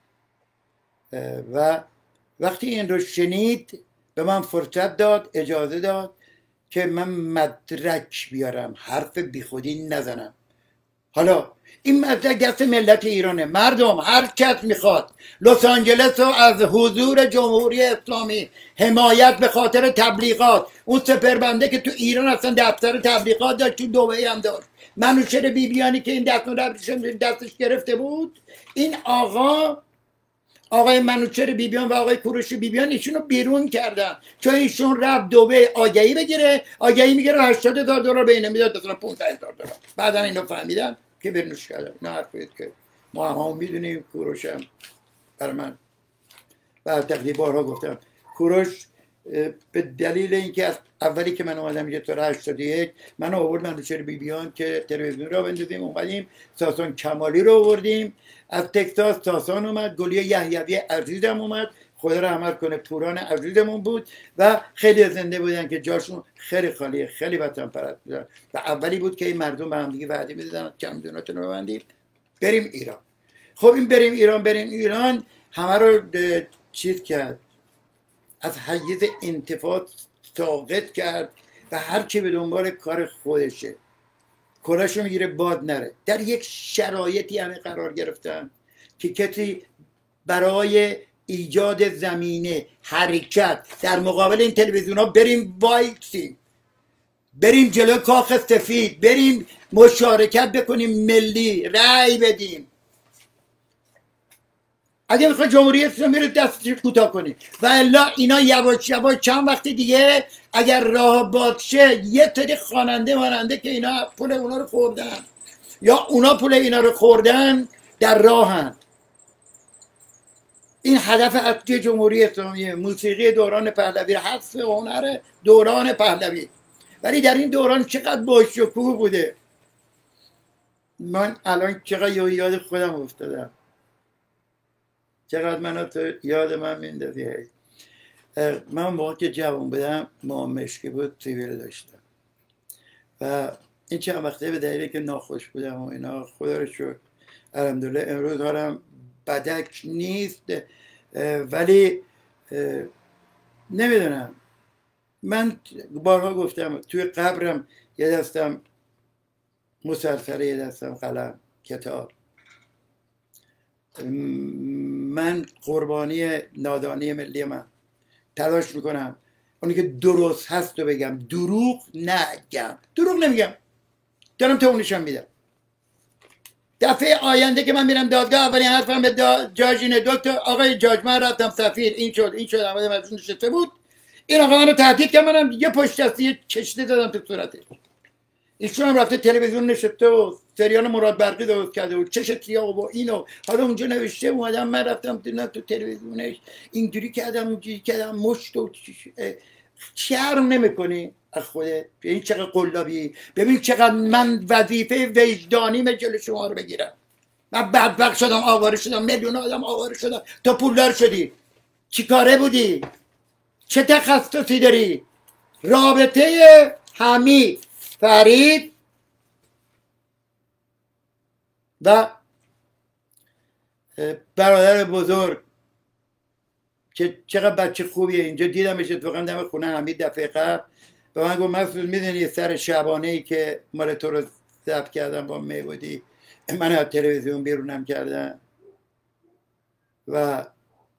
و وقتی این رو شنید به من فرصت داد، اجازه داد که من مدرک بیارم، حرف بیخودی نزنم. حالا این مدرک دست ملت ایرانه. مردم هر کس میخواد لس آنجلس رو از حضور جمهوری اسلامی حمایت به خاطر تبلیغات، اون سپربنده که تو ایران اصلا دفتر تبلیغات داشت، تو دبی هم داشت، منوچهر بیبیانی که این دستش گرفته بود، این آقای منوچهر بیبیان و آقای کوروش بیبیان ایشونو بیرون کردن، چون ایشون رفت دبی آگهی بگیره، آگهی میگیره $80,000 بینه میداد، مثلا $15,000. بعدا اینو فهمیدن که برنوش کردن. نه حرفید که ما هم میدونیم. کوروش هم برای من و تقریبا بارها گفتم، کوروش به دلیل اینکه از اولی که من اومدم یه طور 81 من آورد منوچهر بیبیان که تلویزیون را بندازیم، اومدیم ساسان کمالی رو آوردیم از تکساس، ساسان اومد، گلیه یحیوی عزیزم اومد، خدا رحمت کنه، پوران عزیزمون بود و خیلی زنده بودن که جاشون خیلی خالیه، خیلی وطن پرست بودن و اولی بود که این مردم به هم دیگه وعده میدادن چمدوناتون رو ببندیم بریم ایران. خب این بریم ایران همه رو چیز کرد، از حیز انتفاض ساقط کرد و هر کی به دنبال کار خودشه، کلاشو میگیره باد نره. در یک شرایطی همه قرار گرفتن که کسی برای ایجاد زمینه حرکت در مقابل این تلویزیون ها بریم وایسیم، بریم جلو کاخ سفید، بریم مشارکت بکنیم، ملی رأی بدیم. اگه میخوای جمهوری اسلامی رو دستش کوتاه کنی و الا اینا یواش یواش چند وقت دیگه اگر راه باز شه یه سری خواننده ماننده که اینا پول اونا رو خوردن یا اونا پول اینا رو خوردن در راهن. این هدف اصلی جمهوری اسلامی، موسیقی دوران پهلوی، حذف هنر دوران پهلوی. ولی در این دوران چقدر باشکوه بوده. من الان چقدر یاد خودم افتادم، چقدر منو تو یاد من میندازی. من موقع که جوان بودم ما مشکی بود سیویل داشتم و این چند وقته به دلیلی که ناخوش بودم و اینا خدا رو شکر الحمدلله امروز حالم بدک نیست، ولی نمیدونم. من بارها گفتم توی قبرم یه دستم مسلسله، یه دستم قلم کتاب. من قربانی نادانی ملی من تلاش میکنم اونی که درست هست رو بگم، دروغ نگم، دروغ نمیگم، دارم تو اونشم میدم. دفعه آینده که من میرم دادگاه اولین حرفم به جاج اینه: دکتر آقای جاج من رفتم سفیر، این شد آمدم از اون نشسته بود، این آقا منو تهدید کرد، منم یه پشت دستی یه کشته دادم تو صورتش. ایشون هم رفته تلویزیون نشسته و سریال مراد برقی درست کرده و چش سیاه و اینو حالا اونجا نوشته اومدم من رفتم تو تلویزیونش اینجوری کردم اونجوری کردم مشت و شرم نمیکنی از خوده؟ این چقدر قلابی. ببین چقدر من وظیفه وجدانیم جلو شما رو بگیرم. من بدبخت شدم، آواره شدم، میلیون آدم آواره شدم، تو پولدار شدی. چی کاره بودی؟ چه تخصصی داری؟ رابطه حمید فرید و برادر بزرگ که چقدر بچه خوبیه، اینجا دیدمش اتفاقا دم خونه حمید دفعه قبل به من گفت مسعود میدونی سر شبانه ای که مال تو رو ضبط کردم با میبودی من از تلویزیون بیرونم کردم و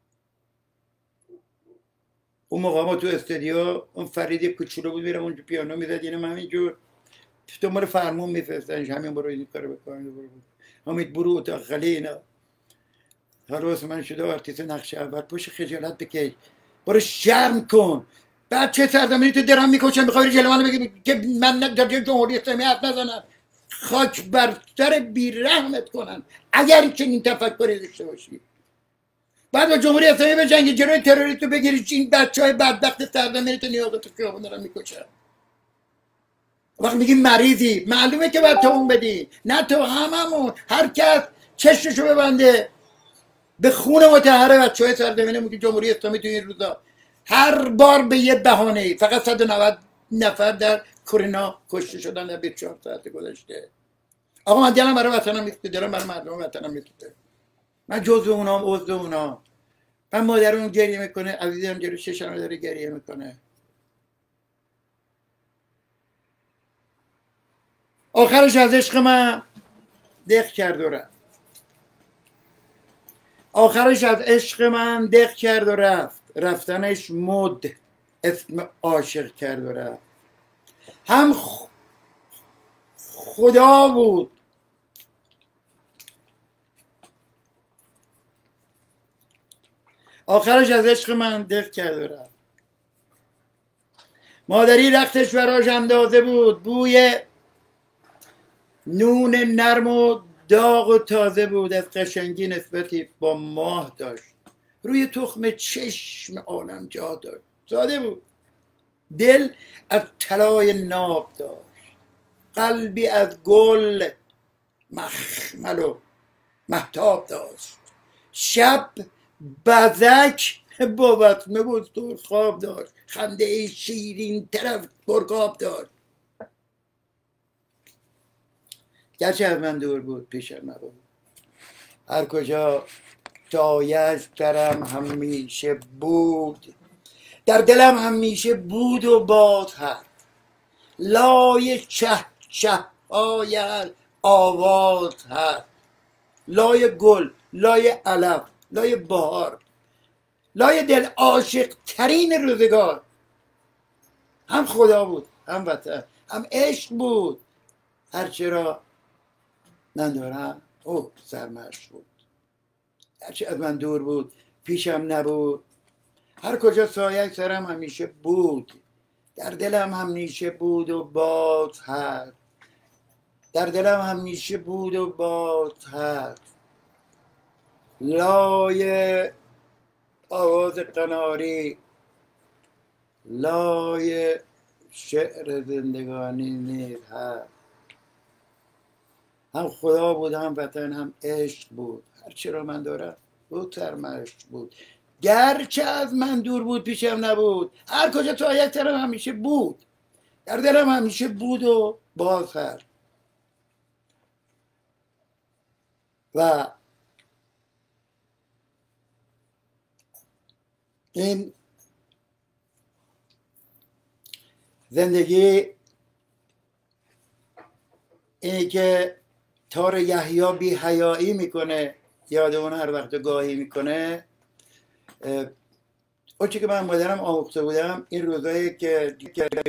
اون موقع ما تو استودیو اون فرید کوچولو بود میرم اونجا پیانو میزد، اینم همینجور دنبال فرمون میفرستنش همین برو این کارو بکن، حمید برو اتاق خالی اینا. حالا واسه من شده آرتیست نقش اول، پشت خجالت بکش، برو شرم کن. بعد چه سرزمینی تو درام میکشن میخوای جلو منو بگی که من در جمهوری اسلامی حرف نزنم؟ خاک بر سر بیرحمت کنن اگر چنین تفکری داشته باشی. بعد با جمهوری اسلامی بجنگی، جلوی تروریست رو بگیری، این بچهای بدبخت سرزمینی تو نیاز تو خیابون دارن میکشن. وقت میگی مریضی، معلومه که باید تو اون بدی، نه تو، هممون، هر کس چشمشو ببنده به خون مطهر بچهای سرزمینمون که جمهوری اسلامی تو این روزا هر بار به یه بهانه‌ای، فقط 190 نفر در کرونا کشته شدن در 24 ساعت گذشته. آقا من دلم برای وطنم میسوزه، دلم برای مردم وطنم میسوزه، من جزو اونام، عضو اونام. من مادرم گریه میکنه، عزیزم جلو چشم داره گریه میکنه. آخرش از عشق من دق کرد و رفت، آخرش از عشق من دق کرد و رفت، رفتنش مد اسم عاشق کرد و رفت. هم خدا بود آخرش از عشق من دق کرد و رفت. مادری رختش براش اندازه بود، بوی نون نرم و داغ و تازه بود، از قشنگی نسبتی با ماه داشت، روی تخم چشم عالم جا داشت، ساده بود، دل از طلای ناب داشت، قلبی از گل مخمل و مهتاب داشت، شب بزک با وسمه بود خواب داشت، خنده شیرین طرف پرکاب داشت. گرچه از من دور بود پیشم نبود، هر کجا جایش درم همیشه بود، در دلم همیشه بود و باد هست، لای چه های آواز هست، لای گل، لای علف، لای بهار، لای دل عاشق ترین روزگار. هم خدا بود، هم وطن، هم عشق بود، هرچرا ندارم او سرمشق بود. هرچی از من دور بود پیشم نبود، هر کجا سایه سرم همیشه بود، در دلم همیشه بود و باز هست، در دلم همیشه بود و باز هست، لای آواز قناری، لای شعر زندگانی نیز هست. هم خدا بود، هم وطن، هم عشق بود، هرچی را من دارم بود سرمشق بود، گرچه از من دور بود پیشم نبود، هر کجا تو یک طرف همیشه بود، در دلم همیشه بود و باز هست. و این زندگی اینی که تار یحیی بی حیایی میکنه، یاد اون هر وقت گاهی میکنه. اون چی که من مادرم آموخته بودم این روزایی که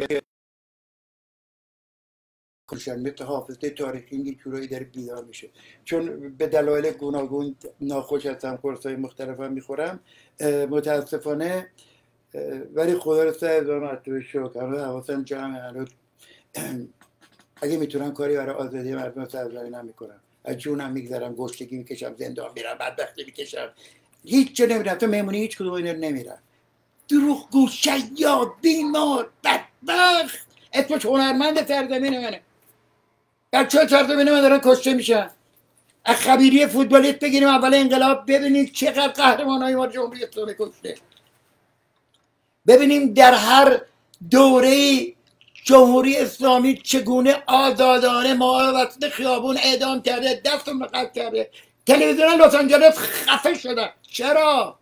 مثل حافظه تاریخی یه جورایی داره بیدار میشه، چون به دلایل گوناگون ناخوش هستم، قرصای مختلفم میخورم متاسفانه، ولی خدا رو 100,000 مرتبه شکر هنوز حواسم جمعه، هنوز اگه میتونم کاری برای آزادی مردم سرزایی نمیکنم، از جونم میگذرم، گشتگی میکشم، زندان میرم، بدبختی میکشم، هیچ جا نمیرم، تو مهمونی هیچ کدوم اینا نمیرم. دروغگو، شیاد، بیمار، بدبخت، اسمش هنرمند سرزمین منه. بچه سرزمین من دارن کشته میشن. از خبیری فوتبالیست بگیریم اول انقلاب ببینید چقدر قهرمانای ما جمهوری اسلامی کشته. ببینیم در هر دوره جمهوری اسلامی چگونه آزادانه ما رو وسط خیابون اعدام کرده، دستم رو قطع کرده. تلویزیون لس آنجلس خفه شدن. چرا؟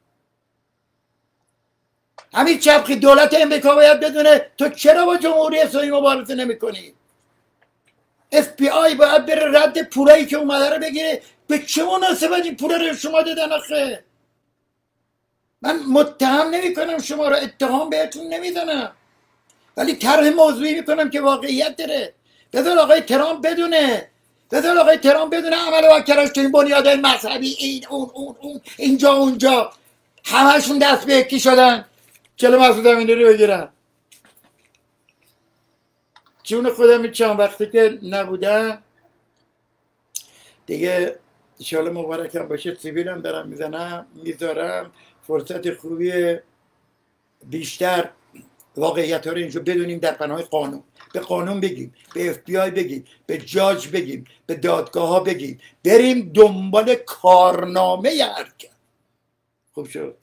همین چپخی دولت امریکا باید بدونه تو چرا با جمهوری اسلامی مبارزه نمی‌کنی؟ FBI باید بره رد پولایی که اومده رو بگیره. به چه مناسبت این پولا رو شما دادن آخه؟ من متهم نمی‌کنم شما رو، اتهام بهتون نمیزنم، ولی طرح موضوعی میکنم که واقعیت داره. بذار آقای ترامپ بدونه، بذار آقای ترامپ بدونه عمل و کرش تو این بنیادهای مذهبی، این اون اینجا اونجا همشون دست به یکی شدن جلو مسعود امینی رو بگیرن. جون خودم چند وقتی که نبودم دیگه انشاءالله مبارکم باشه، سیبیلم دارم میزنم میذارم، فرصت خوبی بیشتر واقعیت ها رو اینجا بدونیم در پناه قانون، به قانون بگیم، به FBI بگیم، به جاج بگیم، به دادگاه ها بگیم، بریم دنبال کارنامه هرکس. خوب شد.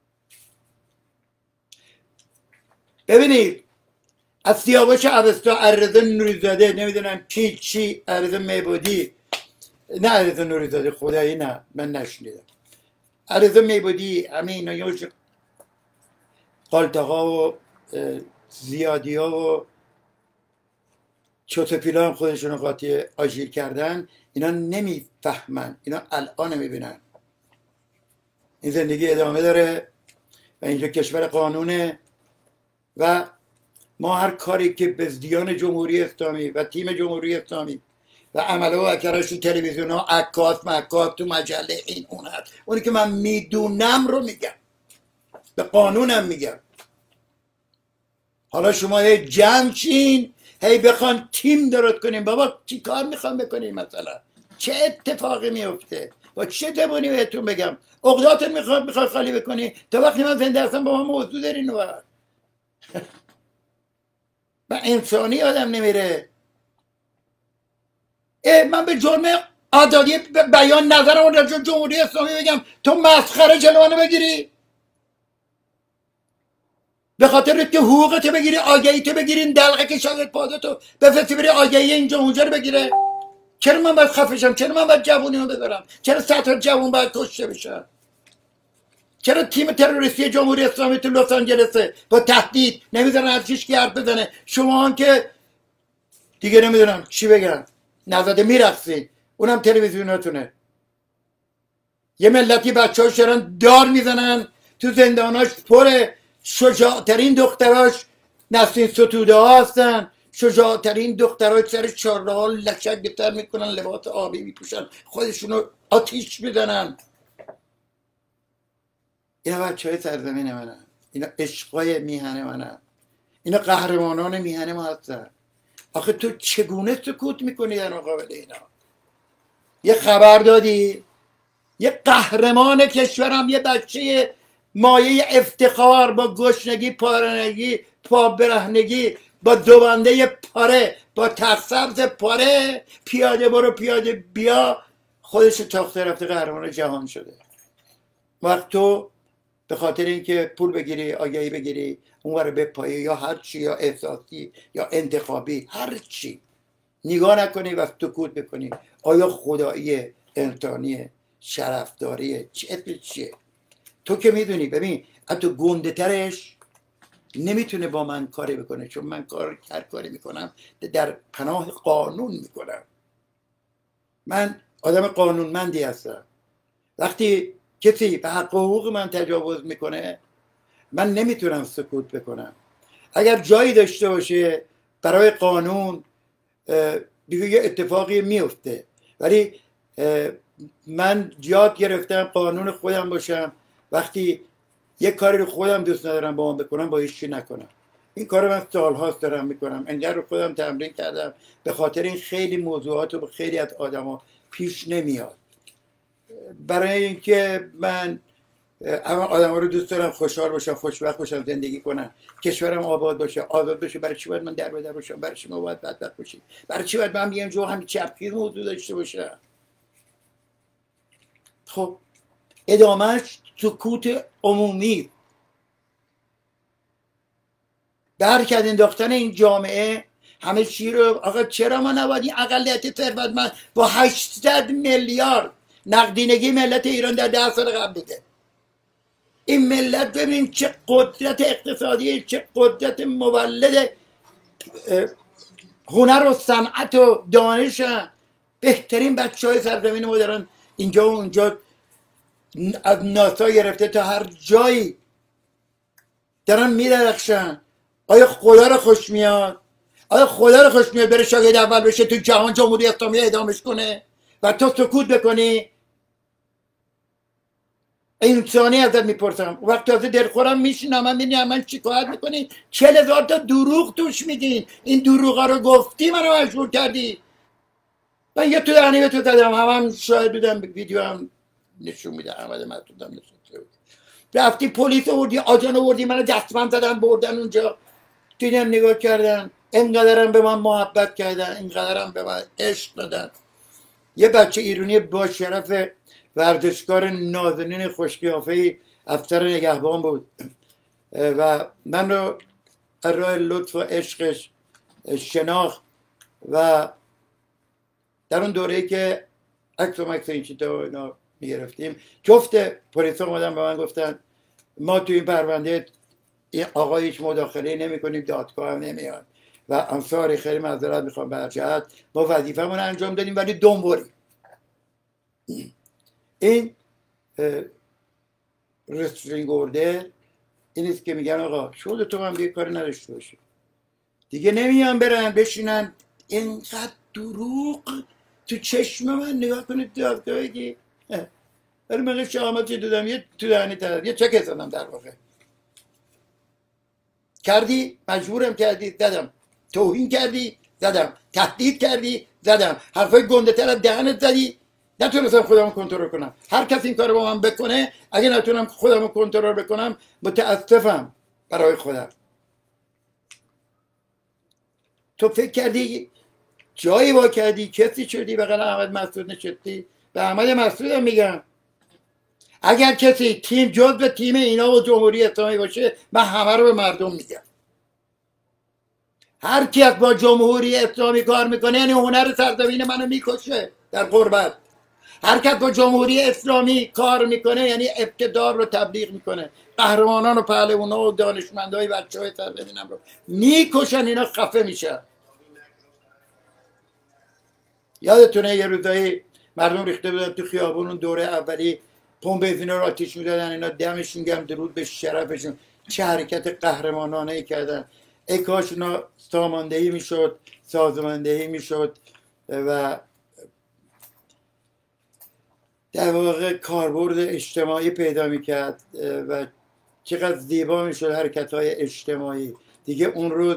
ببینید از سیاوش اوستا، علیرضا نوریزاده، نمیدونم چی علیرضا میبودی، نه علیرضا نوریزاده خدایی نه من نشنیدم، علیرضا میبودی، همه اینا یوش قالتاها و زیادی ها و چوتپیلا هم خودشون قاطی آژیر کردن، اینا نمیفهمن، اینا الان میبینن این زندگی ادامه داره و اینجا کشور قانونه و ما هر کاری که بزدیان جمهوری اسلامی و تیم جمهوری اسلامی و عمله و اکرش تو تلویزیون ها، عکاس مکاس تو مجله این اون هست، اونی که من میدونم رو میگم، به قانونم میگم. حالا شما هی جمع چین، هی بخوان تیم درست کنیم، بابا چی کار میخوام بکنیم؟ مثلا چه اتفاقی میفته؟ با چه زبونی بهتون بگم؟ عقداتون میخوای خالی بکنی؟ تا وقتی من زنده هستم با ما موضوع دارین و انسانی آدم نمیره. من به جرم آزادی بیان نظرم راجع به جمهوری اسلامی بگم، تو مسخره جلو منو بگیری؟ به خاطر که حقوقت بگیری، آگهیت بگیری، دلقه که شاید پادتو بفرستی بری آگهی اینجا اونجا رو بگیره؟ چرا من باید خفشم؟ چرا من باید جوونیمو بذارم؟ چرا صدها جوون باید کشته بشن؟ چرا تیم تروریستی جمهوری اسلامی تو لس آنجلسه با تهدید نمیذارن از هیچ حرف بزنه؟ شما هم که دیگه نمیدونم چی بگم، نزده میرقصین، اونم تلویزیوناتونه. یه ملتی بچه‌هاش دارن دار میزنن تو زنداناش، پر شجاعترین دختراش نسرین ستوده ها هستن، شجاعترین دختراش سر چهارراه ها لچک بتر میکنن، لباس آبی میپوشن، خودشونو آتیش میزنن. اینا بچه های سرزمین منن، اینا عشقای میهن منن، اینا قهرمانان میهن ما هستن. آخه تو چگونه سکوت میکنی در مقابل اینا؟ یه خبر دادی؟ یه قهرمان کشورم، یه بچه مایه افتخار، با گشنگی، پارنگی، پابرهنگی، با دوبنده پاره، با تخسبز پاره، پیاده برو پیاده بیا، خودش تاخته رفته قهرمان جهان شده. وقت تو به خاطر اینکه پول بگیری، آگهی بگیری، اون رو بپایی، یا هر چی، یا احساسی یا انتخابی، هر چی، نگاه نکنی و سکوت بکنی، آیا خدایی انسانیه، شرفداریه، چه اسمش چیه؟ تو که میدونی. ببین حتی گنده ترش نمیتونه با من کاری بکنه، چون من هر کاری میکنم در پناه قانون میکنم. من آدم قانونمندی هستم. وقتی کسی به حق و حقوق من تجاوز میکنه من نمیتونم سکوت بکنم. اگر جایی داشته باشه برای قانون دیگه یه اتفاقی میفته، ولی من یاد گرفتم قانون خودم باشم. وقتی یه کاری رو خودم دوست ندارم با من بکنم با هیچ چی نکنم. این کار من سالهاست دارم میکنم، انقدر رو خودم تمرین کردم، به خاطر این خیلی موضوعات رو خیلی از آدما پیش نمیاد. برای اینکه من آدم ها رو دوست دارم خوشحال باشم، خوشبخت باشم، زندگی کنم، کشورم آباد باشه، آزاد باشه. برای چی باید من در بدر باشم؟ برای چی ما باید بدبخت باشیم؟ برای چی باید من بیام جو همین چپگیر موضوع داشته باشم؟ خب ادامهش سکوت عمومی، برکت انداختن این جامعه همه چی رو. آقا چرا ما نباید این اقلیت ثروتمند با 800 میلیارد نقدینگی ملت ایران در 10 سال قبل بوده؟ این ملت ببین چه قدرت اقتصادی، چه قدرت مولد هنر و صنعت و دانش. بهترین بچه های سرزمین ما دارن اینجا و اونجا، از ناسا گرفته تا هر جایی دارن میدرخشن. آیا خدا رو خوش میاد؟ آیا خدا رو خوش میاد بره شاگرد اول بشه تو جهان جمهوری اسلامی اعدامش کنه و تو سکوت بکنی؟ انسانی ازت میپرسم. وقت تازه دلخورم میشینم من میبینم من شکایت میکنی 40,000 تا دروغ توش میدین. این دروغا رو گفتی منو مجبور کردی. من یه تو دهنی به تو زدم، هم شاید بودم، ویدیو هم نشون میده، احمد مسعودم نشون میده. رفتی پلیس آوردی، آجان آوردی، منو دستبند زدن بردن اونجا، دیدن نگاه کردن، اینقدرم به من محبت کردن، اینقدرم به من عشق دادن. یه بچه ایرانی با شرف ورزشکار نازنین خوشقیافه‌ای افسر نگهبان بود و من رو راه لطف و عشقش شناخت و در اون دوره‌ای که عکس و مکس این چیزا اینا میگرفتیم، جفت پلیس اومدن به من گفتن ما تو این پرونده این آقا هیچ مداخله نمی کنیم، دادگاه هم نمیاد و انصاری خیلی معذرت میخوام به جهت ما وظیفه‌مون انجام دادیم ولی دنبالی. این رسترینگ اوردر این است که میگن آقا شده تو هم دیگه کاری نداشته باشی، دیگه نمیان برن بشینن. اینقدر دروغ تو چشم من نگاه کنید دادگاهی. ولی من شهامتی دادم یه تو دهنی تر یه چک زدم، در واقع کردی مجبورم کردی زدم، توهین کردی زدم، تهدید کردی زدم، حرفای گنده تر از دهنت زدی. نتونستم خودمو کنترل کنم. هر کسی این کارو با من بکنه، اگه نتونم خودمو کنترل بکنم متاسفم برای خودم. تو فکر کردی جایی وا کردی کسی شدی بغل احمد مسعود نشستی؟ به احمد مسعود میگم اگر کسی تیم جزء تیم اینا و جمهوری اسلامی باشه من همه رو به مردم میگم. هر کی از با جمهوری اسلامی کار میکنه یعنی هنر سرزمین منو میکشه در غربت. هر کس با جمهوری اسلامی کار میکنه یعنی اقتدار رو تبلیغ میکنه، قهرمانان و پهلوانا و دانشمندای بچهای سرزمینم رو میکشن، اینا خفه میشن. یادتونه یه روزایی مردم ریخته بودن تو خیابون، اون دوره اولی پمپ بنزینا رو آتیش میدادن، اینا دمشون گرم درود به شرفشون چه حرکت قهرمانانه ای کردن. ای کاش اونا ساماندهی میشد، سازماندهی میشد و در واقع کاربرد اجتماعی پیدا میکرد و چقدر زیبا میشد حرکت های اجتماعی. دیگه اون روز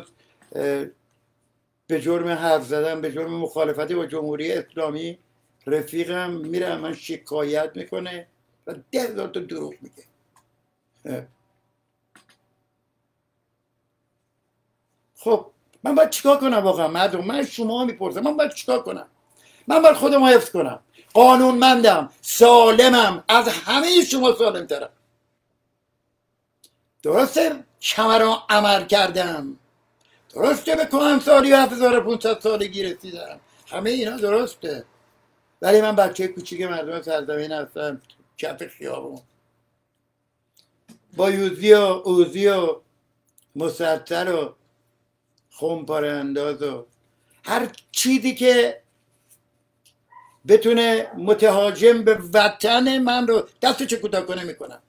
به جرم حرف زدن، به جرم مخالفتی با جمهوری اسلامی رفیقم میره من شکایت میکنه و 10,000 تا دروغ میگه. خب من باید چیکار کنم واقعا مردم؟ من شما میپرسم من باید چیکار کنم؟ من باید خودم حفظ کنم، قانونمندم، سالمم، از همه شما سالم ترم. درسته کمران عمل کردم، درسته به کهنسالی و 7500 سالگی رسیدم، همه اینا درسته، ولی من بچه کوچیک مردم سرزمین هستم، کف خیابون با یوزی و اوزی و مسطر و خمپاره انداز و هر چیزی که بتونه متهاجم به وطن من رو دستش کوتاه کنه میکنم.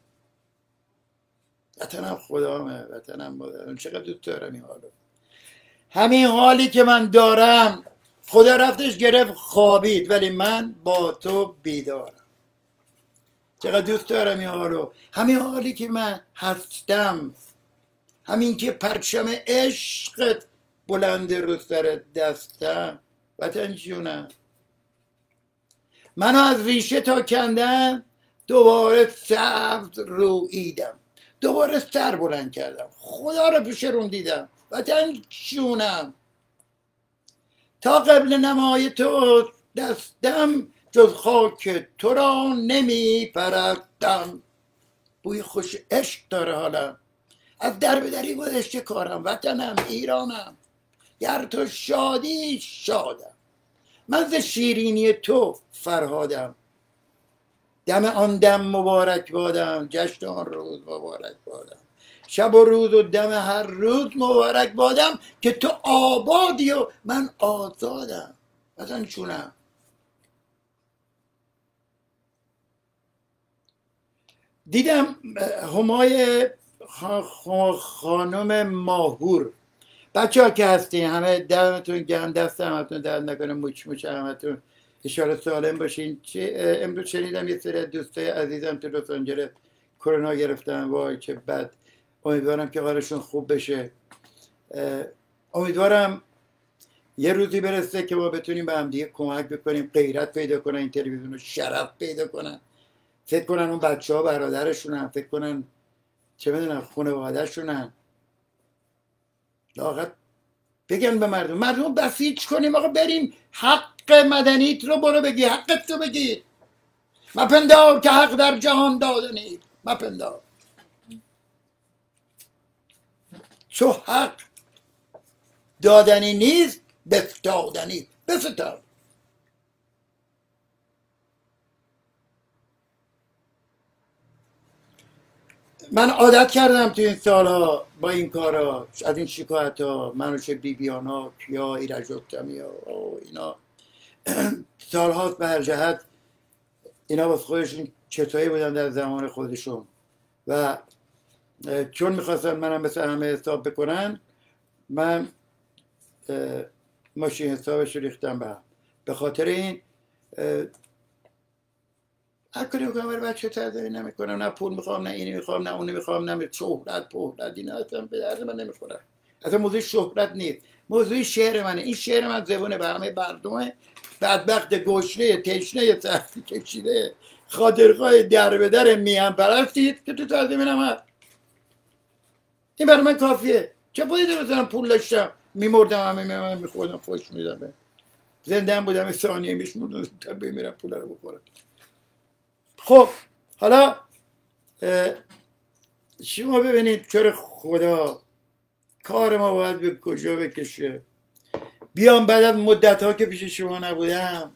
وطنم خدامه، وطنم مادرم، چقدر دوست دارم این حالو. همین حالی که من دارم خدا رفتش گرفت خوابید، ولی من با تو بیدارم. چقدر دوست دارم این حالو. همین حالی که من هستم، همین که پرچم عشقت بلند رو سر دستم، وطن جونم. منو از ریشه تا کندم، دوباره سبز روییدم، دوباره سر بلند کردم، خدا رو پیش روم دیدم، وطن جونم. تا قبل نمای تو دستم، جز خاک تو را نمی پرستم. بوی خوش عشق داره حالم، از در به دری گذشته کارم. وطنم ایرانم، گر تو شادی شادم. من ز شیرینی تو فرهادم، دم آن دم مبارک بادم، جشن آن روز مبارک بادم. شب و روز و دم هر روز مبارک بادم، که تو آبادی و من آزادم. وطن چونم. دیدم همای خانم ماهور، بچه ها که هستین همه دمتون گرم، دست همتون درد نکنه، موچ موچ همتون اشاره سالم باشین. امروز شنیدم یه سری دوستای عزیزم تو لس آنجلس کرونا گرفتن، وای چه بد. امیدوارم که حالشون خوب بشه. امیدوارم یه روزی برسه که ما بتونیم به هم دیگه کمک بکنیم، غیرت پیدا کنن، این تلویزیون رو شرف پیدا کنن، فکر کنن اون بچه ها برادرشونن، فکر کنن چه میدونم خانواده‌شونن. لااقل بگن به مردم بسیج کنیم، آقا بریم حق مدنیت رو برو بگی، حقت رو بگی. مپندار که حق در جهان دادنی، مپندار چو حق دادنی نیست بستادنی، بستار. من عادت کردم تو این سالها با این کارا، از این شکایت ها، منوچه بیبیان ها، کیا ایرج رستمی ها، اینا سالهاست به هر جهت اینا واسه خودشون چطایی بودن در زمان خودشون و چون میخواستن منم مثل همه حساب بکنن، من ماشین حسابش رو ریختم به هم. به خاطر این هر کاری میکنم برای بچه ترداری نمیکنم، نه پول میخوام، نه اینی میخوام، نه اونی میخوام، نه شهرت اینا اصلا به درد من نمیخوره. اصلا موضوع شهرت نیست، موضوع شعر منه. این شعر من زبونه به همه مردم بدبخت گشنه تشنه سختی کشیده خاطرخواه در به در میهن پرستید که تو سرزمینم هست. این برای من کافیه. چه باید مثلا پول داشتم میمردم، همه میخوردم، خوش میدم، زنده هم بودم ثانیه میشمردم تا بمیرم پول رو بخورم. خب حالا شما ببینید چرا خدا کار ما باید به کجا بکشه. بیام بعد از مدت ها که پیش شما نبودم،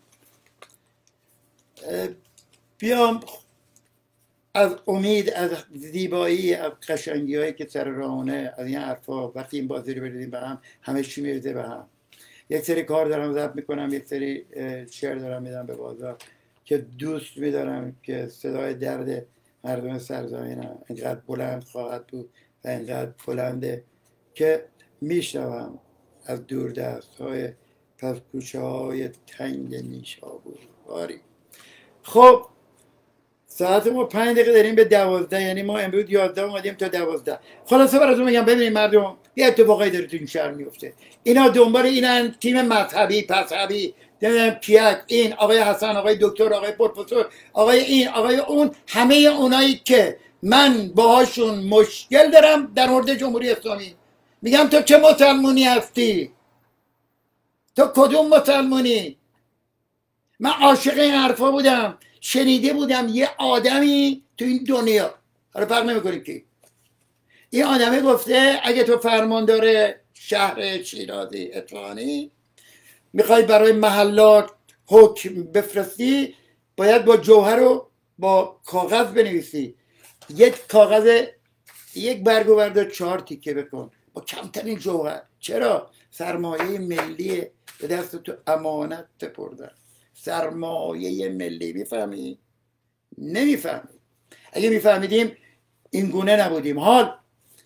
بیام از امید، از زیبایی، از قشنگی هایی که سر راهونه، از این حرفا، وقتی این بازی رو بریدیم به هم، همه چی میرزه به هم. یک سری کار دارم ضبط میکنم، یک سری شعر دارم میدم به بازار که دوست میدارم که صدای درد مردم سرزمینم اینقدر بلند خواهد بود و اینقدر بلنده که میشنوم از دور دست های پس کوچه های تنگ نیشابور باری. خب ساعت ما 5 دقیقه داریم به 12، یعنی ما امروز 11 اومدیم تا 12. خلاصه براتون میگم ببینید مردم، یه اتفاقایی داره تو این شهر میفته. اینا دنبال اینن، تیم مذهبی پسهبی، نمیدونم کیک، این آقای حسن، آقای دکتر، آقای پروفسور، آقای این، آقای اون، همه اونایی که من باهاشون مشکل دارم در مورد جمهوری اسلامی. میگم تو چه مسلمونی هستی؟ تو کدوم مسلمونی؟ من عاشق این حرفا بودم، شنیده بودم یه آدمی تو این دنیا، حالا فرق نمیکنه کی، این آدمی گفته اگه تو فرماندار شهر شیرازی اصفهانی میخوای برای محلات حکم بفرستی باید با جوهر رو با کاغذ بنویسی. یک کاغذ یک برگ و بردار 4 تیکه بکن با کمترین جوهر. چرا؟ سرمایه ملی به دست تو امانت سپردن. سرمایه ملی. میفهمی؟ نمیفهمی. اگه میفهمیدیم این گونه نبودیم. حال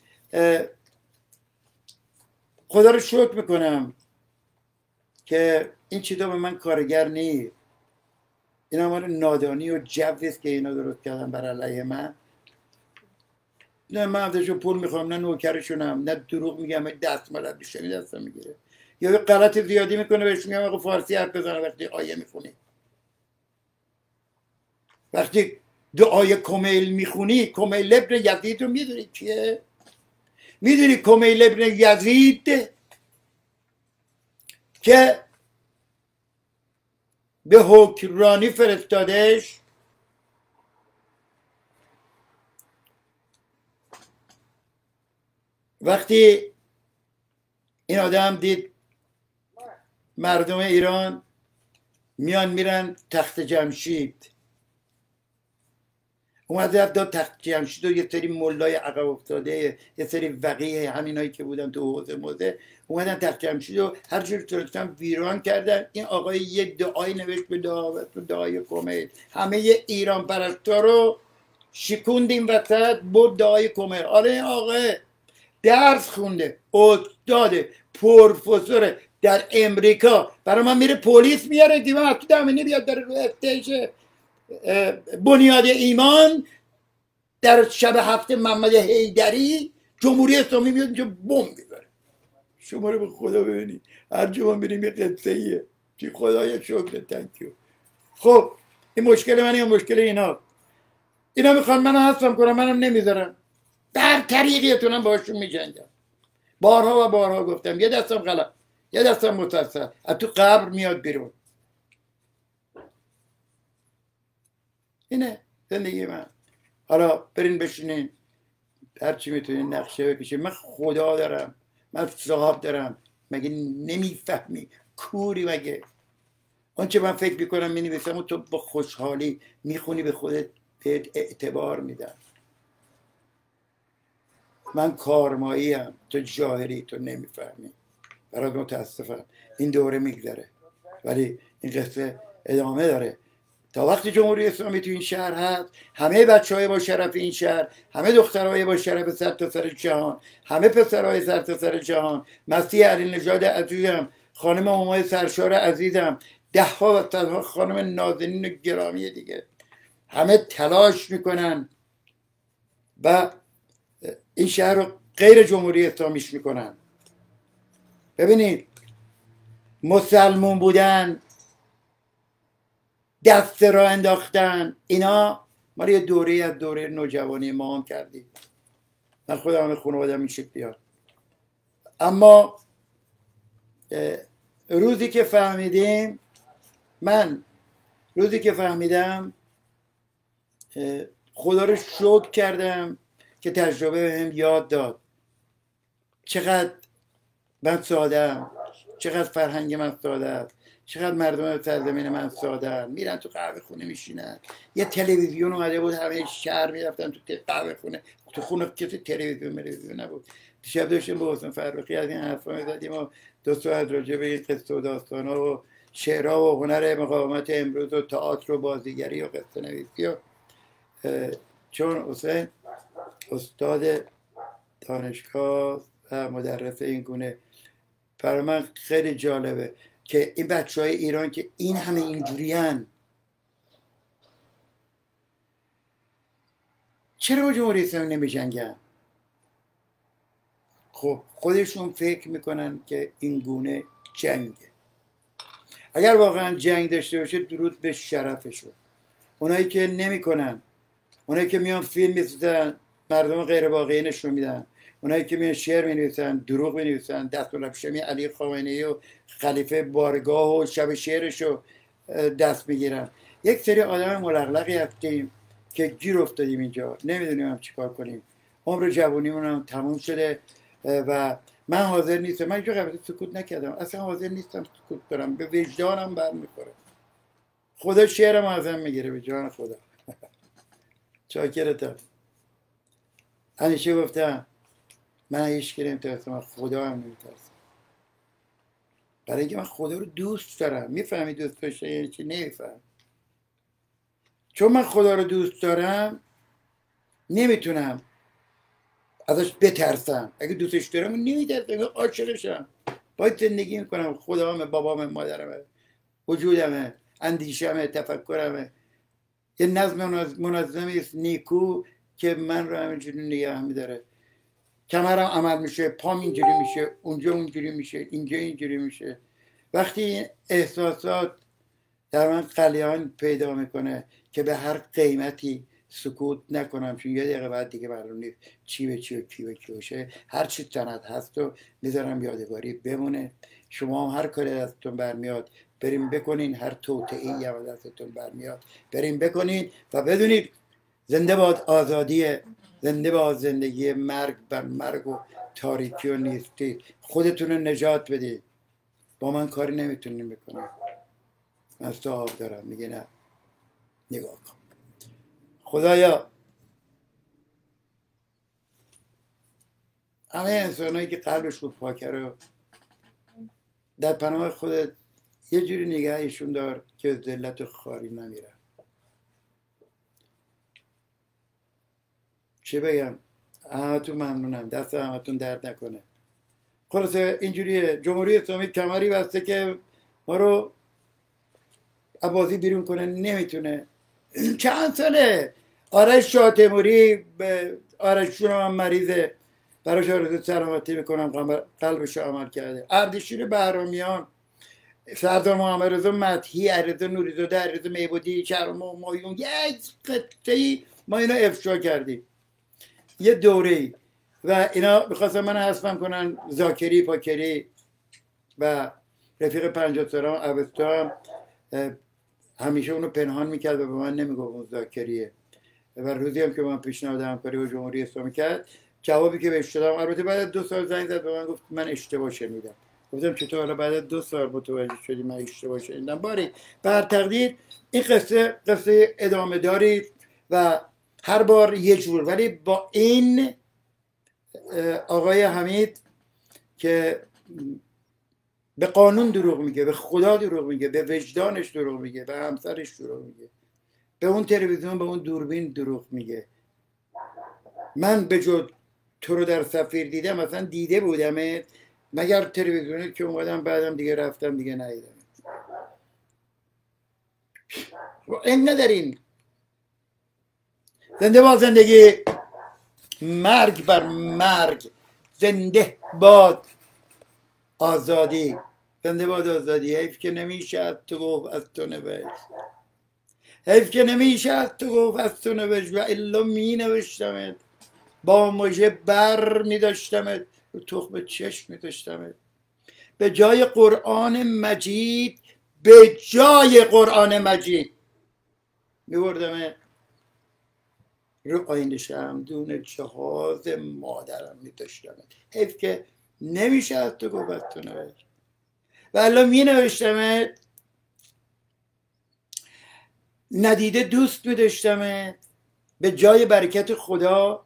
خدا رو شکر میکنم که این چیزا به من کارگر نیست. اینا مال نادانی و جویست که اینا درست کردن بر علیه من. نه من ازشون پول میخوام، نه نوکرشونم، نه دروغ میگم. دستمال بیشتری دستم میگیره یا یه غلط زیادی میکنه بهش میگم آقا فارسی حرف بزنه وقتی آیه میخونی. وقتی دعای کمیل میخونی، کمیل ابن یزید رو میدونی کیه؟ میدونی کمیل ابن یزید که به حکمرانی فرستادش؟ وقتی این آدم دید مردم ایران میان میرن تخت جمشید، اومد رفت داد تخت جمشید و یه سری ملای عقب افتاده، یه سری وقیه همینایی که بودن تو حوزه موزه اومدن تخت جمشید و هر جور تونستن ویران کردن. این آقای یک دعایی نوشت به دعای کمیل. همه ایران پرستا رو شکوندیم وسط بود دعای کمیل. حالا این آقای درس خونده، استاد پروفسور در امریکا، برای من میره پلیس میاره دیوان تو دامنی بیاد داره رو استیج بنیاد ایمان در شب هفته محمد حیدری جمهوری اسلامی میاد اینجا بمب میبره. شما رو به خدا ببینید هر جا ما میریم یه قصه ایه. چی خدایا شکر تنکیو. خب این مشکل من یا مشکل اینا میخوان منو حذفم کنم، منم نمیذارم. در طریقیتونم باشون میجنگم. بارها و بارها گفتم یه دستم غلط یه دستم متأثر از تو قبر میاد بیرون. اینه زندگی من. حالا برین بشینین هرچی میتونین نقشه بکشین. من خدا دارم، من صاحب دارم. مگه نمیفهمی کوری؟ مگه آنچه من فکر میکنم مینویسم و تو با خوشحالی میخونی به خودت اعتبار میدم. من کارمایی هم، تو جاهلی، تو نمیفهمی. برات متاسفم. این دوره میگذره ولی این قصه ادامه داره. تا وقتی جمهوری اسلامی تو این شهر هست، همه بچهای با شرف این شهر، همه دخترهای با شرف سرتاسر جهان، همه پسرهای سرتاسر جهان، مسیح علی نژاد عزیزم، خانم همای سرشار عزیزم، ده ها و صدها خانم نازنین و گرامی دیگه، همه تلاش میکنن و این شهر رو غیر جمهوری اسلامیش میکنن. ببینید مسلمون بودن، دست را انداختن، اینا ما یه دوره از دوره نوجوانی ما هم کردیم. من خودم همه خانواده‌ام این شکلی هست. اما روزی که فهمیدیم، من روزی که فهمیدم خدا رو شکر کردم که تجربه بهم یاد داد چقدر من ساده‌ام، چقدر فرهنگ من ساده است، چقدر مردم سرزمین من ساده. میرن تو قهوه خونه میشینن. یه تلویزیون اومده بود همه شهر میرفتن تو قهوه خونه. تو خونه کسی تلویزیون نبود. دیشب داشتیم با حسین فرخی از این حرفا می‌زدیم و دو ساعت راجع به این قصه و داستانا و شعرها و هنر مقاومت امروز و تئاتر و بازیگری و قصه نویسی و چون حسین استاد دانشگاه و مدرس این گونه، برای من خیلی جالبه که این بچهای ایران که این همه اینجوری هن، چرا با جمهوری اسلامی نمی جنگن؟ خب خودشون فکر میکنن که این گونه جنگه. اگر واقعا جنگ داشته باشه درود به شرفشون. اونایی که نمی کنن، اونایی که میان فیلم میسازن مردم غیر واقعی نشون میدن، اونایی که میان شعر مینویسن، دروغ مینویسن، دستورالابشمی علی خامنه‌ای و خلیفه بارگاه و شب شعرش رو دست میگیرن. یک سری آدم ملقلقی هستیم که گیر افتادیم اینجا، نمیدونیم هم چیکار کنیم. عمر جوونیمون هم تموم شده و من حاضر نیستم. من اینجا قبل سکوت نکردم، اصلا حاضر نیستم سکوت کنم. به وجدانم برمیخوره. خدا شعرم ازم میگیره به جان خدا. چاکرتم. همیشه گفتم من هیچ کی نمیترسم، خدا هم نمیترسم، برای اینکه من خدا رو دوست دارم. میفهمی دوست داشته یعنی چی؟ نمیفهم. چون من خدا رو دوست دارم نمیتونم ازش بترسم. اگه دوستش دارم نمیترسم، عاشقشم، باید زندگی میکنم. خدامه، بابامه، مادرمه، وجودمه، اندیشمه، تفکرمه. یه نظم منظمی است نیکو که من رو همینجوری نگه میداره. کمرم عمل میشه، پام اینجوری میشه، اونجا اونجوری میشه، اینجا اینجوری میشه. وقتی این احساسات در من قلیان پیدا میکنه که به هر قیمتی سکوت نکنم، چون یه دقیقه بعد دیگه معلوم نیست چی به چی و کی به کی باشه. هر چی سند هست و میذارم یادگاری بمونه. شما هم هر کاری دستتون برمیاد بریم بکنین، هر توطئه‌ای هم دستتون برمیاد بریم بکنین و بدونید زنده باد آزادی، زنده باد زندگی. مرگ بر مرگ و تاریکی و نیستی. خودتون رو نجات بدید. با من کاری نمیتونین بکنین. من صاحب دارم. میگه نه، نگاه کن خدایا همه انسانایی که قلبشون پاکه رو در پناه خودت یه جوری نگهشون دار که ذلت و خاری نمیرن. چه بگم؟ همتون ممنونم، دست همتون درد نکنه. خلاصه اینجوریه. جمهوری اسلامی کمری بسته که ما رو عبازی بیرون کنه، نمیتونه. چند ساله آرش شاه تیموری به آرشون هم مریضه، براش آرزوی سلامتی میکنم، قلبش عمل کرده. اردشیر بهرامیان، سردار محمد رضا مدحی، علیرضا نوری‌زاده، علیرضا میبودی، شهرام همایون، یک قطعی ما اینا افشا کردیم یه دوره‌ای و اینا میخواستن من حذفم کنن. ذاکری، پاکری و رفیق 50 سالم اوستا هم همیشه اونو پنهان میکرد و به من نمیگفت اون ذاکریه. و روزی هم که من پیشنهاد همکاری با جمهوری اسلامی کرد، جوابی که بهش دادم، البته بعد از 2 سال زنگ زد به من گفت من اشتباه شنیدم. گفتم چطور حالا بعد از 2 سال متوجه شدی من اشتباه شنیدم؟ باری بر تقدیر این قصه ادامه داری و هر بار یه جور، ولی با این آقای حمید که به قانون دروغ میگه، به خدا دروغ میگه، به وجدانش دروغ میگه، به همسرش دروغ میگه، به اون تلویزیون، به اون دوربین دروغ میگه. من به جز تو رو در سفیر دیدم، مثلا دیده بودم مگر تلویزیونی که اومدم بعدم دیگه رفتم دیگه ندیدم. این نداریم. زنده باد زندگی، مرگ بر مرگ، زنده باد آزادی، زنده باد آزادی. حیف که نمیشه از تو گفت از تو نوشت، حیف که نمیشه از تو گفت از تو نوشت، و الا می نوشتمت، با مژه بر می داشتمت، رو تخم چشم می داشتمت. به جای قرآن مجید، به جای قرآن مجید می بردمت رو آینه شمدون جهاز مادرم می داشتمت. حیف که نمیشه از تو گفت از تو نوشت، و الان می نوشتمت، ندیده دوست می داشتمت. به جای برکت خدا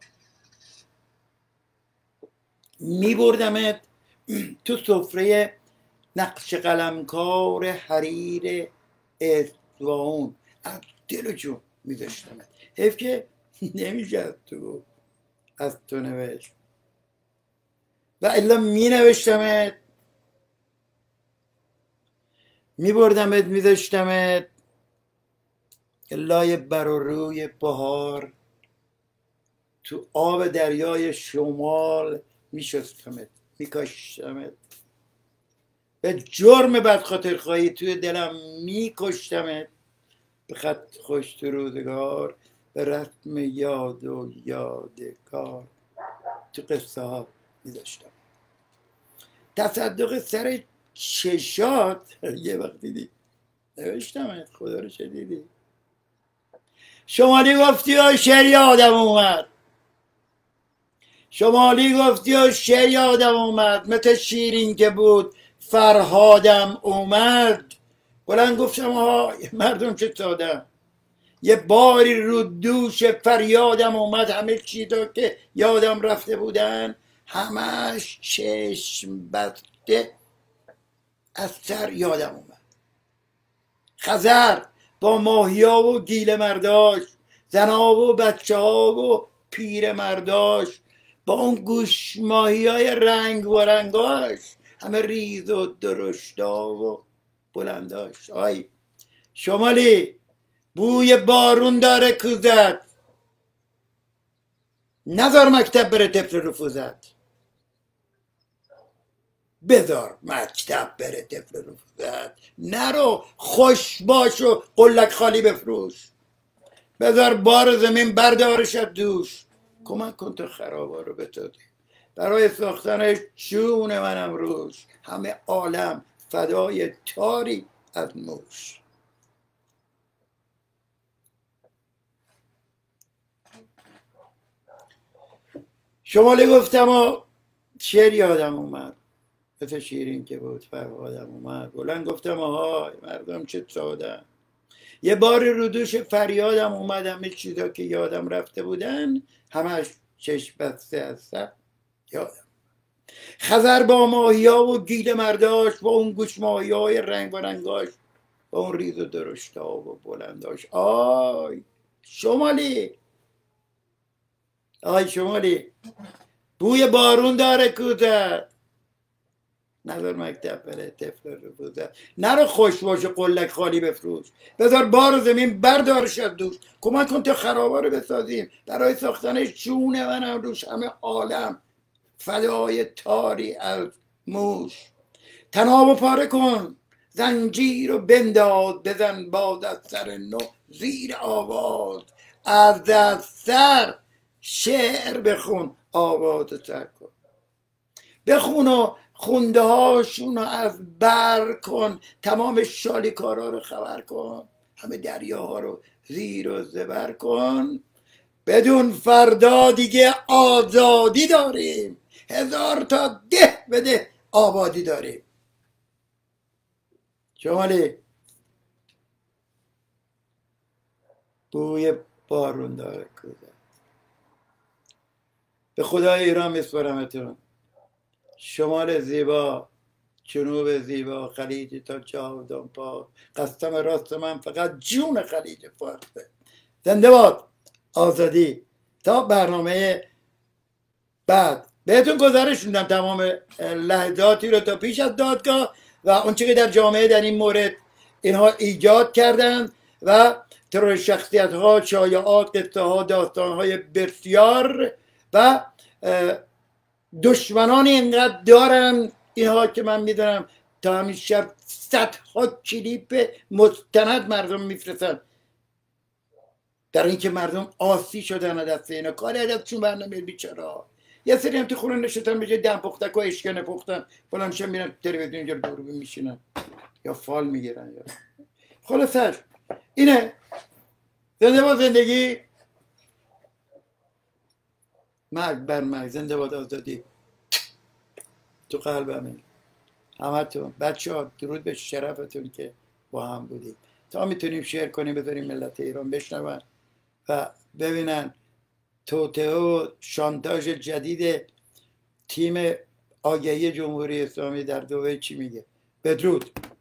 می بردمت تو سفره نقش قلمکار حریر اصفهان، از دل و جون می داشتمت. حیف که نمیشه از تو گفت از تو نوشت، و الا می نوشتمت، می بردمت می داشتمت لای بر و روی بهار، تو آب دریای شمال می شستمت، می کاشتمت. به جرم بدخاطر خواهی توی دلم می کشتمت، به خط خوش تو روزگار، به رسم یاد و یادگار تو قصه ها می داشتم. تصدق سر چشات یه وقت دیدی نوشتمت، خدا رو چه دیدی؟ شمالی گفتی و شعر یادم اومد، شمالی گفتی و شعر یادم اومد، مثل شیرین که بود فرهادم اومد، بلند گفتم ها مردم چه سادم، یه باری رو دوش فریادم اومد، همه چیزا که یادم رفته بودن همش چشم بسته از سر یادم اومد. خزر با ماهیا و گیل مرداش، زنا و بچه ها و پیر مرداش، با اون گوش ماهی های رنگ و رنگاش، همه ریز و درشتا و بلنداش. آی شمالی بوی بارون داره کوزت، نذار مکتب بره طفل رفوزت، بذار مکتب بره طفل رفوزت، نرو خوش باش و قلک خالی بفروش، بذار بار زمین بردارشت دوش، کمک کن تو خرابا رو بتازی، برای ساختن جون منم روش، همه عالم فدای تاری از موش. شمالی گفتم و شعر یادم اومد، مثل شیرین که بود فرهادم اومد، بلند گفتم آهای مردم چه سادن، یه بار رو دوش فریادم اومد، همه چیزا که یادم رفته بودن همش چشم بسته از سر یادم. خزر با ماهیا و گیل مرداش، با اون گوش ماهی های رنگ و رنگاش، با اون ریز و درشتا و بلنداش. آی شمالی، آی شمالی بوی بارون داره کوزت، نذار مکتب بره طفل رو بوزد، نرو خوش باش و قلک خالی بفروش، بذار بار زمین بردارش از دوش، کمک کن تا خرابا رو بسازیم، برای ساختن جون منم روش، همه عالم فدای تاری از موش. تناب پاره کن زنجیر رو بنداز، بزن باز از سر نو زیر آواز، از سر شعر بخون آواز سر کن، بخون و خونده هاشون رو از بر کن، تمام شالیکارا رو خبر کن، همه دریاها رو زیر و زبر کن، بدون فردا دیگه آزادی داریم، 1000 تا ده بده آبادی داریم. شمالی بوی بارون داره کوزه، به خدای ایران میسپارمتون، شمال زیبا، جنوب زیبا، خلیج تا جاودان پا، قسم راست من فقط جون خلیج فارسه. زنده باد آزادی. تا برنامه بعد بهتون گزارش میدم تمام لحظاتی رو تا پیش از دادگاه و اونچه که در جامعه در این مورد اینها ایجاد کردن و ترور شخصیت ها، شایعات، قصه ها، داستان های بسیار و دشمنان اینقدر دارن اینها که من میدونم تا همین شب صدها کلیپ مستند مردم میفرستن در اینکه مردم آسی شدن دست اینا، کاری ازشون برنامه بیچاره‌ها. یه سری هم تو خونه نشستن به جای دم پختک و اشکنه پختن، بلند میشن میرن تلویزیون اینجا دوربین میشینن یا فال میگیرن یا خلاصش اینه. زنده باد زندگی، مرگ بر مرگ، زنده باد آزادی. تو قلبمه همتون بچه ها، درود به شرفتون که با هم بودیم. تا میتونیم شیر کنیم بذاریم ملت ایران بشنون و ببینن توطئه و شانتاژ جدید تیم آگهی جمهوری اسلامی در دبی چی میگه. بدرود.